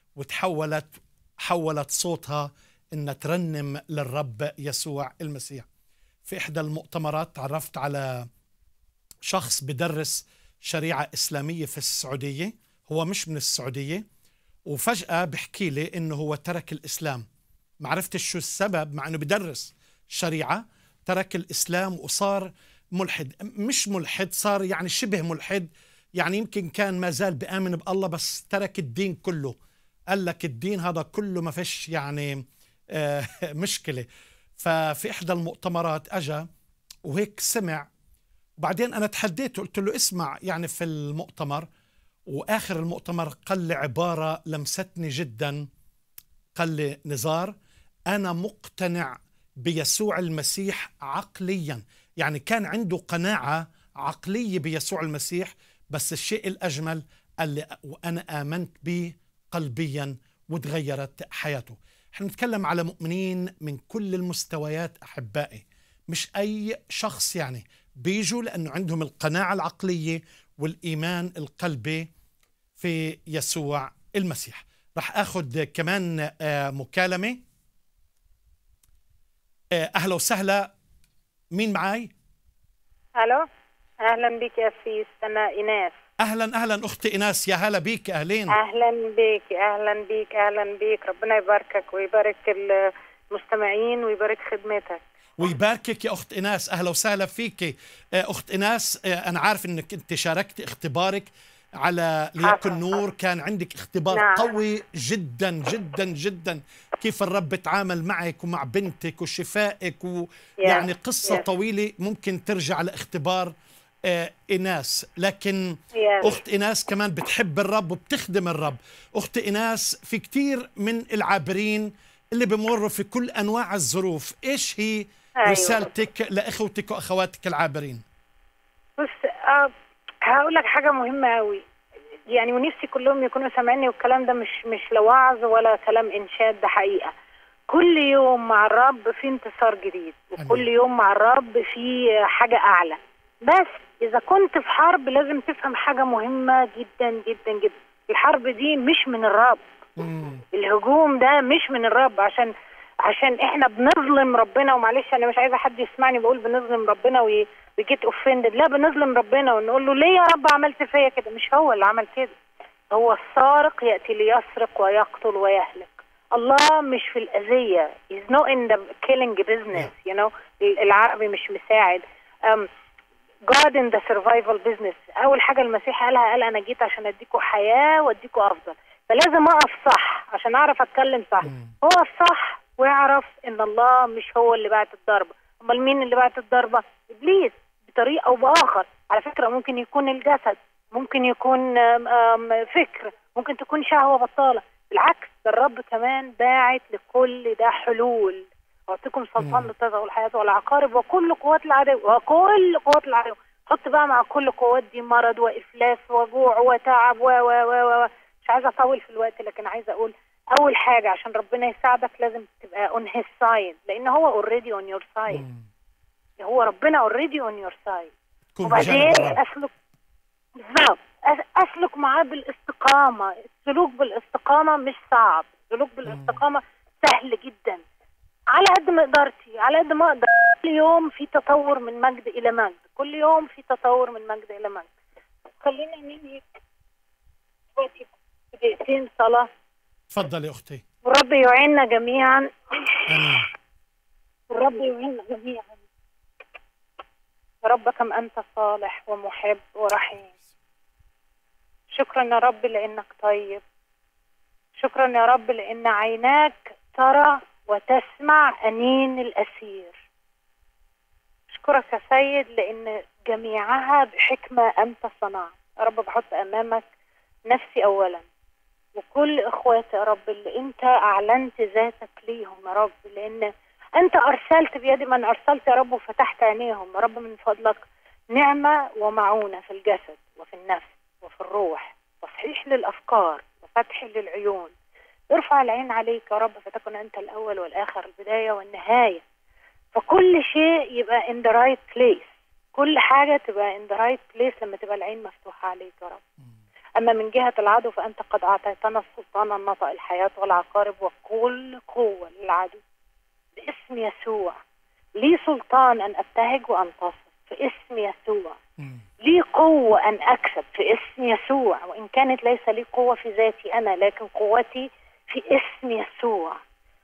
حولت صوتها إن ترنم للرب يسوع المسيح. في إحدى المؤتمرات تعرفت على شخص بدرس شريعة إسلامية في السعودية، هو مش من السعودية، وفجأة بحكي لي إنه هو ترك الإسلام. ما عرفتش شو السبب مع إنه بدرس، الشريعة، ترك الإسلام وصار ملحد. مش ملحد، صار يعني شبه ملحد، يعني يمكن كان ما زال بآمن بالله بس ترك الدين كله. قال لك الدين هذا كله ما فيش يعني مشكلة. ففي إحدى المؤتمرات أجا وهيك سمع، وبعدين أنا تحديته قلت له اسمع يعني في المؤتمر، وآخر المؤتمر قال لي عبارة لمستني جدا. قال لي نزار أنا مقتنع بيسوع المسيح عقليا، يعني كان عنده قناعة عقلية بيسوع المسيح، بس الشيء الأجمل قال لي وأنا آمنت به قلبيا وتغيرت حياته. احنا نتكلم على مؤمنين من كل المستويات أحبائي، مش أي شخص يعني بيجوا لأنه عندهم القناعة العقلية والإيمان القلبي في يسوع المسيح. رح أخذ كمان مكالمة. أهلا وسهلا، مين معاي؟ الو، اهلا بك يا سيس، انا ايناس. اهلا اختي ايناس، يا هلا بيك، اهلين. اهلا بك اهلا بك اهلا بك، ربنا يباركك ويبارك المستمعين ويبارك خدمتك ويباركك يا اخت ايناس. اهلا وسهلا فيك اخت ايناس. انا عارف انك انت شاركت اختبارك على ليكن نور، كان عندك اختبار نعم. قوي جدا جدا جدا، كيف الرب تعامل معك ومع بنتك وشفائك ويعني قصة طويلة ممكن ترجع لاختبار إيناس. لكن أخت إيناس كمان بتحب الرب وبتخدم الرب. أخت إيناس، في كتير من العابرين اللي بمروا في كل أنواع الظروف، إيش هي رسالتك لإخوتك وأخواتك العابرين؟ بص، هقول لك حاجة مهمة قوي يعني، ونفسي كلهم يكونوا سامعيني، والكلام ده مش لوعظ ولا كلام إنشاد، ده حقيقة. كل يوم مع الرب في انتصار جديد، وكل يوم مع الرب في حاجة أعلى. بس إذا كنت في حرب لازم تفهم حاجة مهمة جدا جدا جدا، الحرب دي مش من الرب. الهجوم ده مش من الرب، عشان احنا بنظلم ربنا. ومعلش انا مش عايزه حد يسمعني بقول بنظلم ربنا ويجيت اوفندد، لا، بنظلم ربنا ونقول له ليه يا رب عملت فيا كده. مش هو اللي عمل كده، هو السارق ياتي ليسرق ويقتل ويهلك. الله مش في الاذيه، he's not in the killing business, you know. العربي مش مساعد. God in the survival business. اول حاجه المسيح قال انا جيت عشان اديكوا حياه واديكوا افضل، فلازم اقف صح عشان اعرف اتكلم صح. هو الصح ويعرف ان الله مش هو اللي بعت الضربه. امال مين اللي بعت الضربه؟ ابليس، بطريقه او باخر. على فكره ممكن يكون الجسد، ممكن يكون فكر، ممكن تكون شهوه بطاله. بالعكس، ده الرب كمان باعت لكل ده حلول. اعطيكم سلطان للتزغ والحياه والعقارب وكل قوات العدو، وكل قوات العدو. حط بقى مع كل قوات دي مرض وافلاس وجوع وتعب مش عايزه اطول في الوقت، لكن عايزه اقول اول حاجه عشان ربنا يساعدك لازم تبقى on his side، لان هو already on your side. هو ربنا already on your side. وبعدين اسلك معاه بالاستقامه. السلوك بالاستقامه مش صعب، السلوك بالاستقامه سهل جدا. على قد ما قدرتي، على قد ما اقدر. كل يوم في تطور من مجد الى مجد، كل يوم في تطور من مجد الى مجد. خلينا نيجي دلوقتي دقيقتين صلاه. تفضل يا اختي. والرب يعيننا جميعا. امين. والرب يعيننا جميعا. يا رب كم انت صالح ومحب ورحيم. شكرا يا رب لانك طيب. شكرا يا رب لان عيناك ترى وتسمع أنين الأسير. أشكرك يا سيد لأن جميعها بحكمة أنت صنعت. يا رب بحط أمامك نفسي أولا وكل إخواتي يا رب اللي أنت أعلنت ذاتك ليهم يا رب، لأن أنت أرسلت بيد من أرسلت يا رب وفتحت عينيهم يا رب. من فضلك نعمة ومعونة في الجسد وفي النفس وفي الروح، تصحيح للأفكار وفتح للعيون. ارفع العين عليك يا رب فتكن أنت الأول والآخر، البداية والنهاية. فكل شيء يبقى in the right place، كل حاجة تبقى in the right place لما تبقى العين مفتوحة عليك يا رب. أما من جهة العدو فأنت قد أعطيتنا السلطان أن نطأ الحياة والعقارب وكل قوة للعدو باسم يسوع. لي سلطان أن أبتهج وأنتصر في اسم يسوع. لي قوة أن أكسب في اسم يسوع، وإن كانت ليس لي قوة في ذاتي أنا لكن قوتي في اسم يسوع.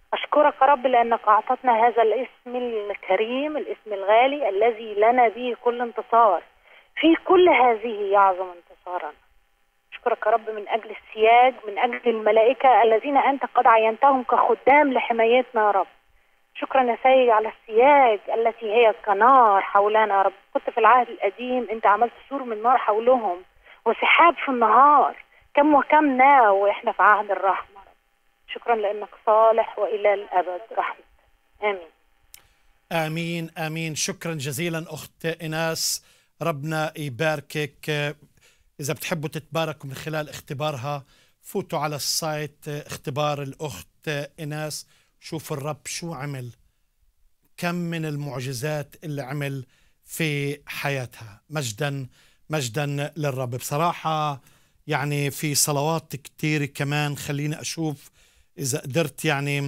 أشكرك يا رب لأنك أعطتنا هذا الاسم الكريم، الاسم الغالي الذي لنا به كل انتصار. في كل هذه يعظم انتصارنا. أشكرك يا رب من أجل السياج، من أجل الملائكة الذين أنت قد عينتهم كخدام لحمايتنا يا رب. شكرا يا سيد على السياج التي هي كنار حولنا يا رب. كنت في العهد القديم أنت عملت سور من نار حولهم وسحاب في النهار، كم وكم ناو وإحنا في عهد الرحمة. شكرا لأنك صالح وإلى الأبد رحمة. آمين آمين آمين. شكرا جزيلا أخت إيناس، ربنا يباركك. إذا بتحبوا تتباركوا من خلال اختبارها فوتوا على السايت اختبار الأخت إيناس، شوفوا الرب شو عمل، كم من المعجزات اللي عمل في حياتها. مجدا مجدا للرب. بصراحة يعني في صلوات كتير كمان، خليني أشوف إذا قدرت يعني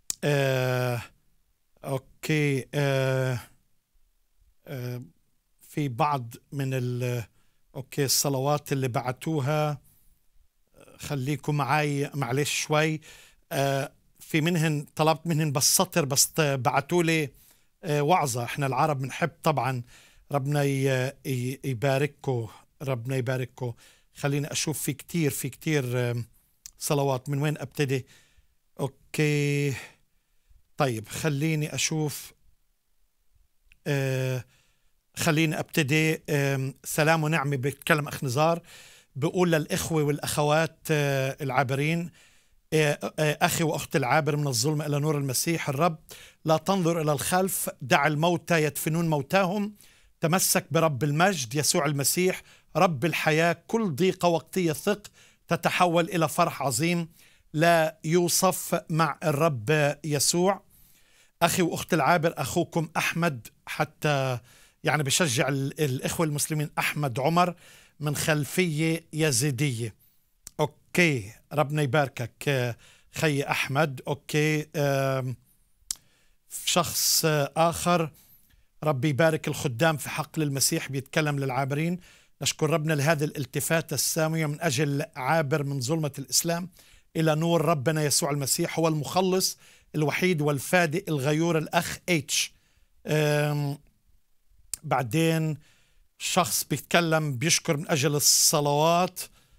أوكي في بعض من أوكي الصلوات اللي بعتوها، خليكم معي معلش شوي. في منهن طلبت منهن بس سطر بس بعتوا لي وعظة. احنا العرب بنحب طبعا. ربنا يبارككم، ربنا يبارككم. خليني أشوف في كتير صلوات. من وين أبتدي؟ أوكي طيب خليني أشوف. خليني أبتدي. سلام ونعمة. بيتكلم أخ نزار، بقول للإخوة والأخوات العابرين، أخي وأختي العابر من الظلم إلى نور المسيح الرب، لا تنظر إلى الخلف، دع الموتى يدفنون موتاهم، تمسك برب المجد يسوع المسيح رب الحياة. كل ضيقة وقتية ثق تتحول إلى فرح عظيم لا يوصف مع الرب يسوع. أخي وأختي العابر، أخوكم أحمد، حتى يعني بشجع الإخوة المسلمين، أحمد عمر من خلفية يزيدية. أوكي ربنا يباركك خي أحمد. أوكي شخص آخر، ربي يبارك الخدام في حقل المسيح، بيتكلم للعابرين. نشكر ربنا لهذه الالتفاتة السامية من أجل عابر من ظلمة الإسلام إلى نور ربنا يسوع المسيح، هو المخلص الوحيد والفادي الغيور. الأخ اتش. بعدين شخص بيتكلم بيشكر من أجل الصلوات.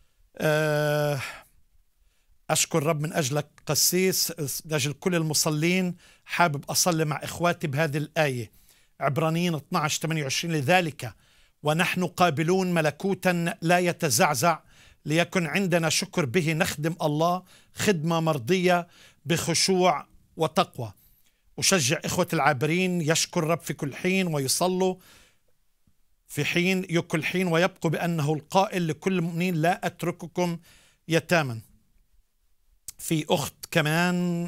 أشكر رب من أجلك قسيس، من أجل كل المصلين. حابب أصلي مع إخواتي بهذه الآية، عبرانيين 12:28، لذلك ونحن قابلون ملكوتا لا يتزعزع، ليكن عندنا شكر به نخدم الله خدمة مرضية بخشوع وتقوى. أشجع إخوة العابرين يشكر رب في كل حين ويصلوا في حين كل حين، ويبقوا بأنه القائل لكل المؤمنين لا أترككم يتاما. في أخت كمان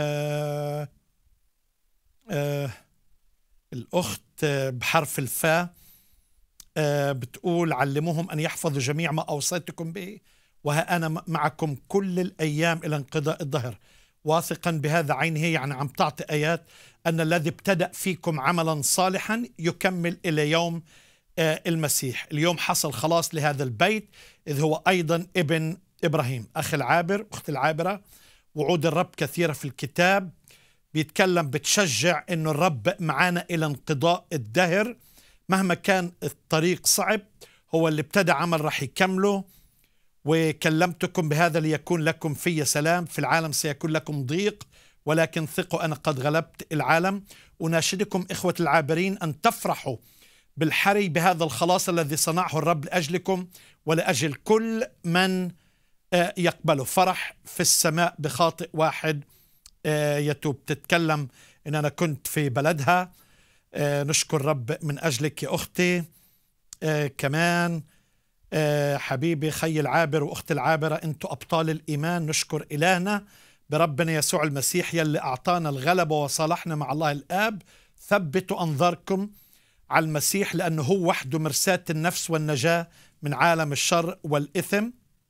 الأخت بحرف الفاء بتقول علموهم أن يحفظوا جميع ما أوصيتكم به، وها أنا معكم كل الأيام إلى انقضاء الدهر. واثقا بهذا عينه، يعني عم تعطي آيات أن الذي ابتدأ فيكم عملا صالحا يكمل إلى يوم المسيح. اليوم حصل خلاص لهذا البيت إذ هو أيضا ابن إبراهيم. أخي العابر، أخت العابرة، وعود الرب كثيرة في الكتاب، بيتكلم بتشجع إنه الرب معانا إلى انقضاء الدهر مهما كان الطريق صعب. هو اللي ابتدى عمل رح يكمله. وكلمتكم بهذا ليكون لكم في سلام، في العالم سيكون لكم ضيق، ولكن ثقوا أنا قد غلبت العالم. أناشدكم إخوة العابرين أن تفرحوا بالحري بهذا الخلاص الذي صنعه الرب لأجلكم ولأجل كل من يقبله. فرح في السماء بخاطئ واحد يتوب. تتكلم إن أنا كنت في بلدها. نشكر رب من أجلك يا أختي. كمان حبيبي خي العابر وأخت العابرة، أنتوا أبطال الإيمان. نشكر إلهنا بربنا يسوع المسيح يلي أعطانا الغلبة وصالحنا مع الله الآب. ثبتوا أنظاركم على المسيح لأنه هو وحده مرساة النفس والنجاة من عالم الشر والإثم.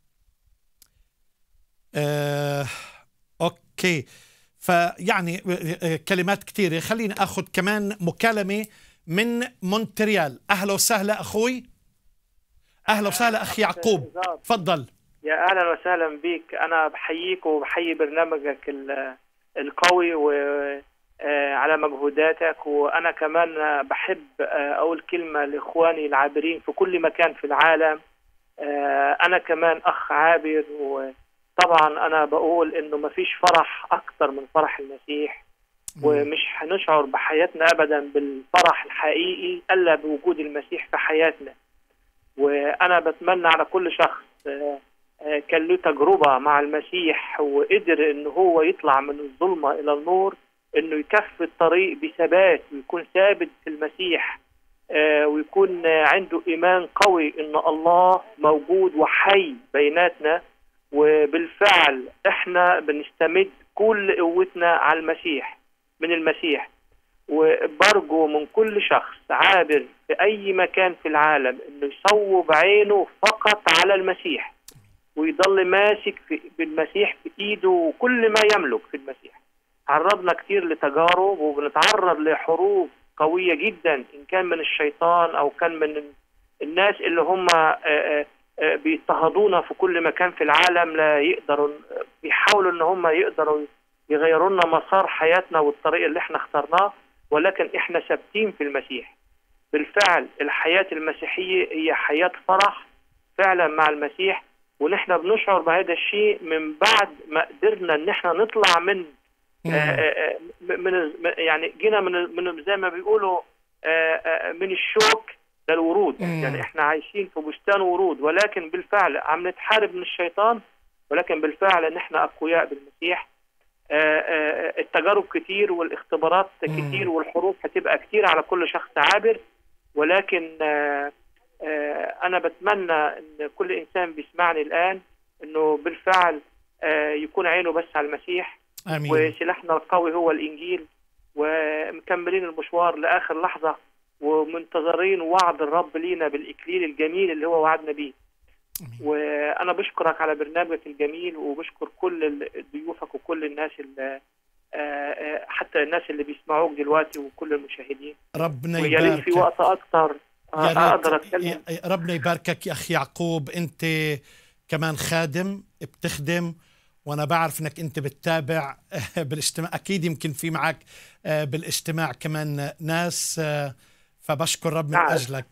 أوكي، فيعني كلمات كثيرة. خليني أخذ كمان مكالمة من مونتريال. أهلا وسهلا أخوي. أهلا وسهلا أخي يعقوب، تفضل. يا أهلا وسهلا بك. أنا بحييك وبحيي برنامجك القوي وعلى مجهوداتك. وأنا كمان بحب أقول كلمة لإخواني العابرين في كل مكان في العالم. أنا كمان أخ عابر، وطبعا أنا بقول إنه مفيش فرح أكتر من فرح المسيح، ومش هنشعر بحياتنا أبدا بالفرح الحقيقي إلا بوجود المسيح في حياتنا. وأنا بتمنى على كل شخص كان له تجربة مع المسيح وقدر إنه هو يطلع من الظلمة إلى النور، إنه يكفي الطريق بثبات ويكون ثابت في المسيح، ويكون عنده إيمان قوي إن الله موجود وحي بيناتنا. وبالفعل إحنا بنستمد كل قوتنا على المسيح، من المسيح. وبرجو من كل شخص عابر في أي مكان في العالم إنه يصوب عينه فقط على المسيح، ويضل ماسك بالمسيح في إيده وكل ما يملك في المسيح. تعرضنا كتير لتجارب وبنتعرض لحروب قوية جدا، إن كان من الشيطان أو كان من الناس اللي هم بيضطهدونا في كل مكان في العالم. لا يقدروا، بيحاولوا إن هم يقدروا يغيروا لنا مسار حياتنا والطريق اللي احنا اخترناه، ولكن احنا ثابتين في المسيح. بالفعل الحياة المسيحية هي حياة فرح فعلا مع المسيح، ونحن بنشعر بهذا الشيء من بعد ما قدرنا ان احنا نطلع من يعني جينا من زي ما بيقولوا من الشوك للورود. يعني احنا عايشين في بستان ورود، ولكن بالفعل عم نتحارب من الشيطان، ولكن بالفعل ان احنا اقوياء بالمسيح. التجارب كتير والاختبارات كتير والحروب هتبقى كتير على كل شخص عابر، ولكن أنا بتمنى أن كل إنسان بيسمعني الآن أنه بالفعل يكون عينه بس على المسيح. آمين. وسلاحنا القوي هو الإنجيل، ومكملين المشوار لآخر لحظة، ومنتظرين وعد الرب لينا بالإكليل الجميل اللي هو وعدنا بيه. وأنا بشكرك على برنامجك الجميل، وبشكر كل ضيوفك وكل الناس اللي حتى الناس اللي بيسمعوك دلوقتي وكل المشاهدين. ربنا يبارك. ويا ريت في وقت أكتر أقدر أتكلم. ربنا يباركك يا أخي يعقوب، أنت كمان خادم بتخدم، وأنا بعرف أنك أنت بتتابع بالاجتماع، أكيد يمكن في معك بالاجتماع كمان ناس، فبشكر رب من أجلك.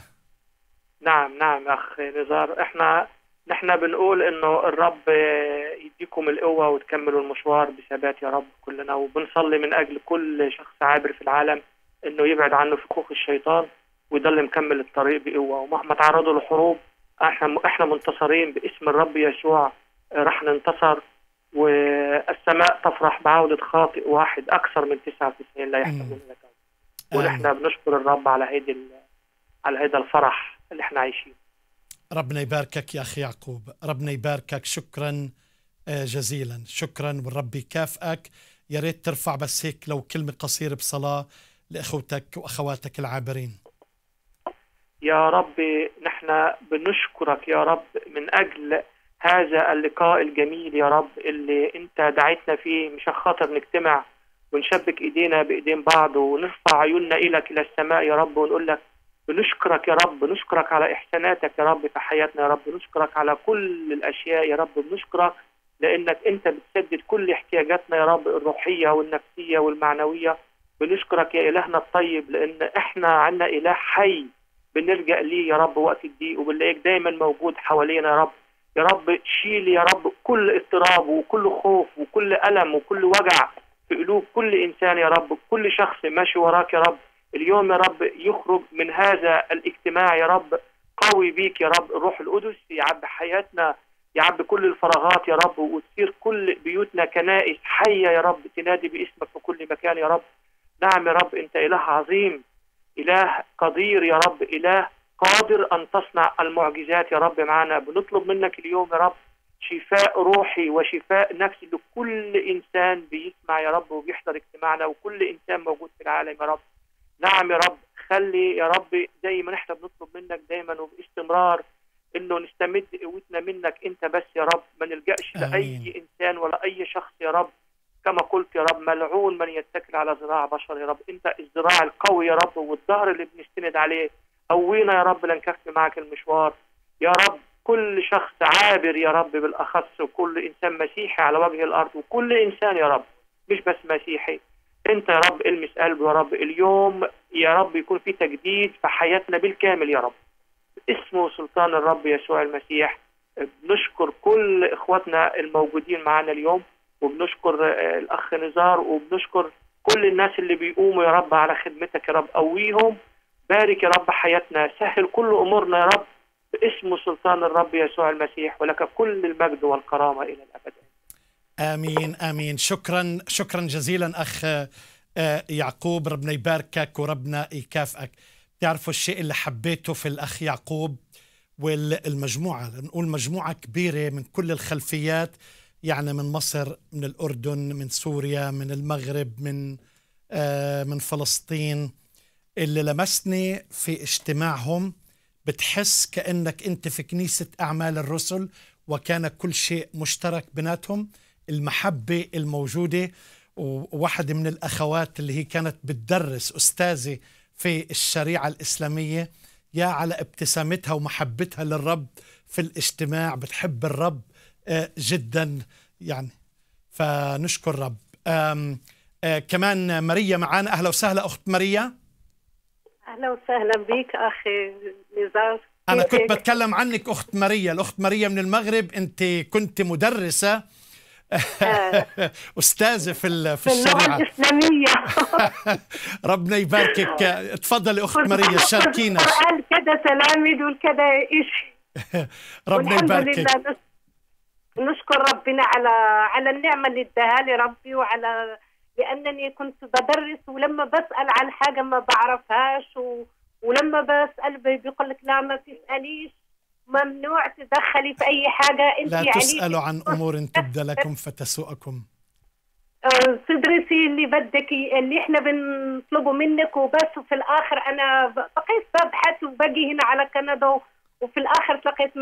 نعم أخ نزار، نحن بنقول إنه الرب يديكم القوة وتكملوا المشوار بثبات يا رب كلنا، وبنصلي من أجل كل شخص عابر في العالم إنه يبعد عنه فخوخ الشيطان ويضل مكمل الطريق بقوة، ومهما تعرضوا لحروب احنا منتصرين باسم الرب يسوع. رح ننتصر، والسماء تفرح بعودة خاطئ واحد أكثر من 99 لا يحسبون لك. ونحن بنشكر الرب على هيدا الفرح اللي احنا عايشين. ربنا يباركك يا أخي يعقوب، ربنا يباركك. شكرا جزيلا، شكرا، والرب يكافئك. يا ريت ترفع بس هيك لو كلمة قصيرة بصلاة لأخوتك وأخواتك العابرين. يا رب نحن بنشكرك يا رب من أجل هذا اللقاء الجميل يا رب اللي انت دعيتنا فيه، مش خاطر نجتمع ونشبك ايدينا بايدين بعض ونرفع عيوننا اليك الى السماء يا رب ونقول لك بنشكرك يا رب، بنشكرك على احساناتك يا رب في حياتنا يا رب، بنشكرك على كل الاشياء يا رب، بنشكرك لانك انت بتسدد كل احتياجاتنا يا رب الروحيه والنفسيه والمعنويه. بنشكرك يا الهنا الطيب لان احنا عندنا اله حي بنلجأ ليه يا رب وقت الضيق، وبنلاقيك دايما موجود حوالينا يا رب. يا رب شيل يا رب كل اضطراب وكل خوف وكل ألم وكل وجع في قلوب كل إنسان يا رب، كل شخص ماشي وراك يا رب. اليوم يا رب يخرج من هذا الاجتماع يا رب قوي بيك يا رب، الروح القدس يعبي حياتنا، يعبي كل الفراغات يا رب، وتصير كل بيوتنا كنائس حية يا رب تنادي باسمك في كل مكان يا رب. نعم يا رب أنت إله عظيم، إله قدير يا رب، إله قادر أن تصنع المعجزات يا رب معنا. بنطلب منك اليوم يا رب شفاء روحي وشفاء نفسي لكل إنسان بيسمع يا رب وبيحضر اجتماعنا وكل إنسان موجود في العالم يا رب. نعم يا رب خلي يا رب زي ما نحن بنطلب منك دايما وباستمرار إنه نستمد قوتنا منك أنت بس يا رب، ما نلجأش لأي إنسان ولا أي شخص يا رب. كما قلت يا رب ملعون من يتكل على ذراع بشر يا رب، أنت الذراع القوي يا رب والظهر اللي بنستند عليه. قوينا يا رب لنكفي معك المشوار يا رب. كل شخص عابر يا رب بالأخص، وكل إنسان مسيحي على وجه الأرض، وكل إنسان يا رب مش بس مسيحي. انت يا رب المس قلبه يا رب اليوم، يا رب يكون في تجديد في حياتنا بالكامل يا رب، اسمه سلطان الرب يسوع المسيح. بنشكر كل اخواتنا الموجودين معنا اليوم، وبنشكر الاخ نزار، وبنشكر كل الناس اللي بيقوموا يا رب على خدمتك يا رب. قويهم، بارك يا رب حياتنا، سهل كل امورنا يا رب باسم سلطان الرب يسوع المسيح، ولك كل المجد والكرامه الى الابد. آمين آمين. شكرا جزيلا أخ يعقوب، ربنا يباركك وربنا يكافئك. تعرفوا الشيء اللي حبيته في الأخ يعقوب والمجموعة، نقول مجموعة كبيرة من كل الخلفيات، يعني من مصر، من الأردن، من سوريا، من المغرب، من فلسطين، اللي لمسني في اجتماعهم بتحس كأنك أنت في كنيسة أعمال الرسل، وكان كل شيء مشترك بيناتهم، المحبة الموجودة. وواحدة من الأخوات اللي هي كانت بتدرس، أستاذة في الشريعة الإسلامية، يا على ابتسامتها ومحبتها للرب في الاجتماع، بتحب الرب جدا يعني، فنشكر الرب. كمان ماريا معانا. أهلا وسهلا أخت ماريا. أهلا وسهلا بك أخي نزار. أنا كنت بتكلم عنك أخت ماريا. الأخت ماريا من المغرب، أنت كنت مدرسة أستاذة في الشريعة الإسلامية. ربنا يباركك. تفضلي أخت ماريا، شاركينا. قال كذا تلاميذ والكذا إيش. ربنا يباركك. لله نشكر ربنا على النعمة اللي اداها لي ربي، وعلى لأنني كنت بدرس، ولما بسأل عن حاجة ما بعرفهاش ولما بسأل بيقول لك لا ما تسأليش، ممنوع تدخلي في أي حاجة أنت لا يعني تسألوا عن أمور تبدى لكم فتسوءكم. تدرسي اللي بدك، اللي احنا بنطلبه منك وبس. وفي الآخر أنا بقيت ببحث وباجي هنا على كندا، وفي الآخر التقيت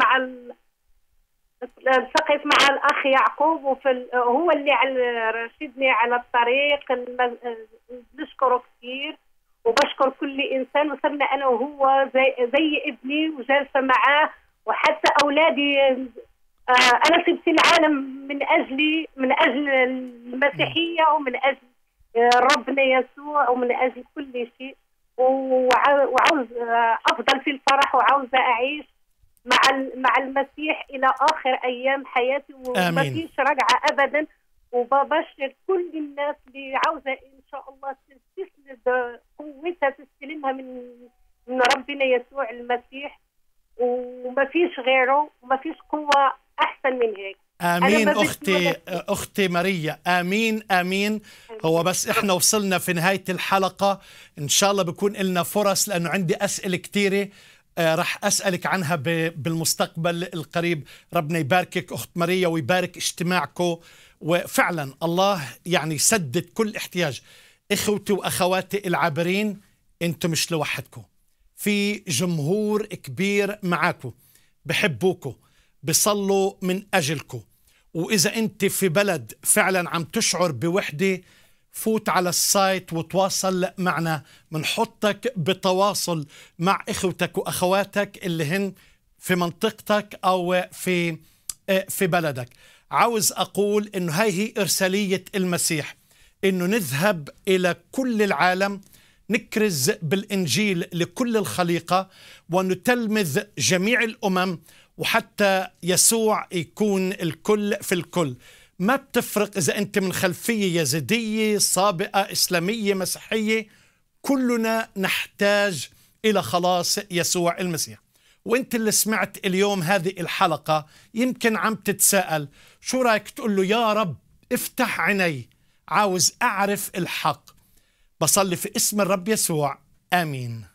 مع الأخ يعقوب، هو اللي رشدني على الطريق. نشكره كثير وبشكر كل إنسان، وصرنا أنا وهو زي ابني، وجالسة معاه. وحتى أولادي أنا سبت العالم من أجل المسيحية، ومن أجل ربنا يسوع، ومن أجل كل شيء، وعاوز أفضل في الفرح، وعاوزة أعيش مع المسيح إلى آخر أيام حياتي، وما فيش رجعة أبدا. وببشر كل الناس اللي عاوزة إن شاء الله تستسلم قوتها، تستلمها من ربنا يسوع المسيح، وما فيش غيره، وما فيش قوة أحسن من هيك. آمين أختي ماريا. آمين آمين. هو بس إحنا وصلنا في نهاية الحلقة، إن شاء الله بكون لنا فرص، لأنه عندي أسئلة كتيرة رح أسألك عنها بالمستقبل القريب. ربنا يباركك أخت ماريا ويبارك اجتماعكم، وفعلا الله يعني يسدد كل احتياج. إخوتي وأخواتي العابرين، أنتم مش لوحدكم، في جمهور كبير معاكم بحبوكم، بيصلوا من أجلكم. وإذا أنت في بلد فعلا عم تشعر بوحدة، فوت على السايت وتواصل معنا، منحطك بتواصل مع إخوتك وأخواتك اللي هن في منطقتك أو في بلدك. عاوز أقول إنه هاي هي إرسالية المسيح، إنه نذهب إلى كل العالم، نكرز بالإنجيل لكل الخليقة، ونتلمذ جميع الأمم، وحتى يسوع يكون الكل في الكل. ما بتفرق إذا أنت من خلفية يزيدية، سابقة، إسلامية، مسيحية، كلنا نحتاج إلى خلاص يسوع المسيح. وأنت اللي سمعت اليوم هذه الحلقة يمكن عم تتساءل، شو رأيك تقول له يا رب افتح عيني، عاوز أعرف الحق. بصلي في اسم الرب يسوع، آمين.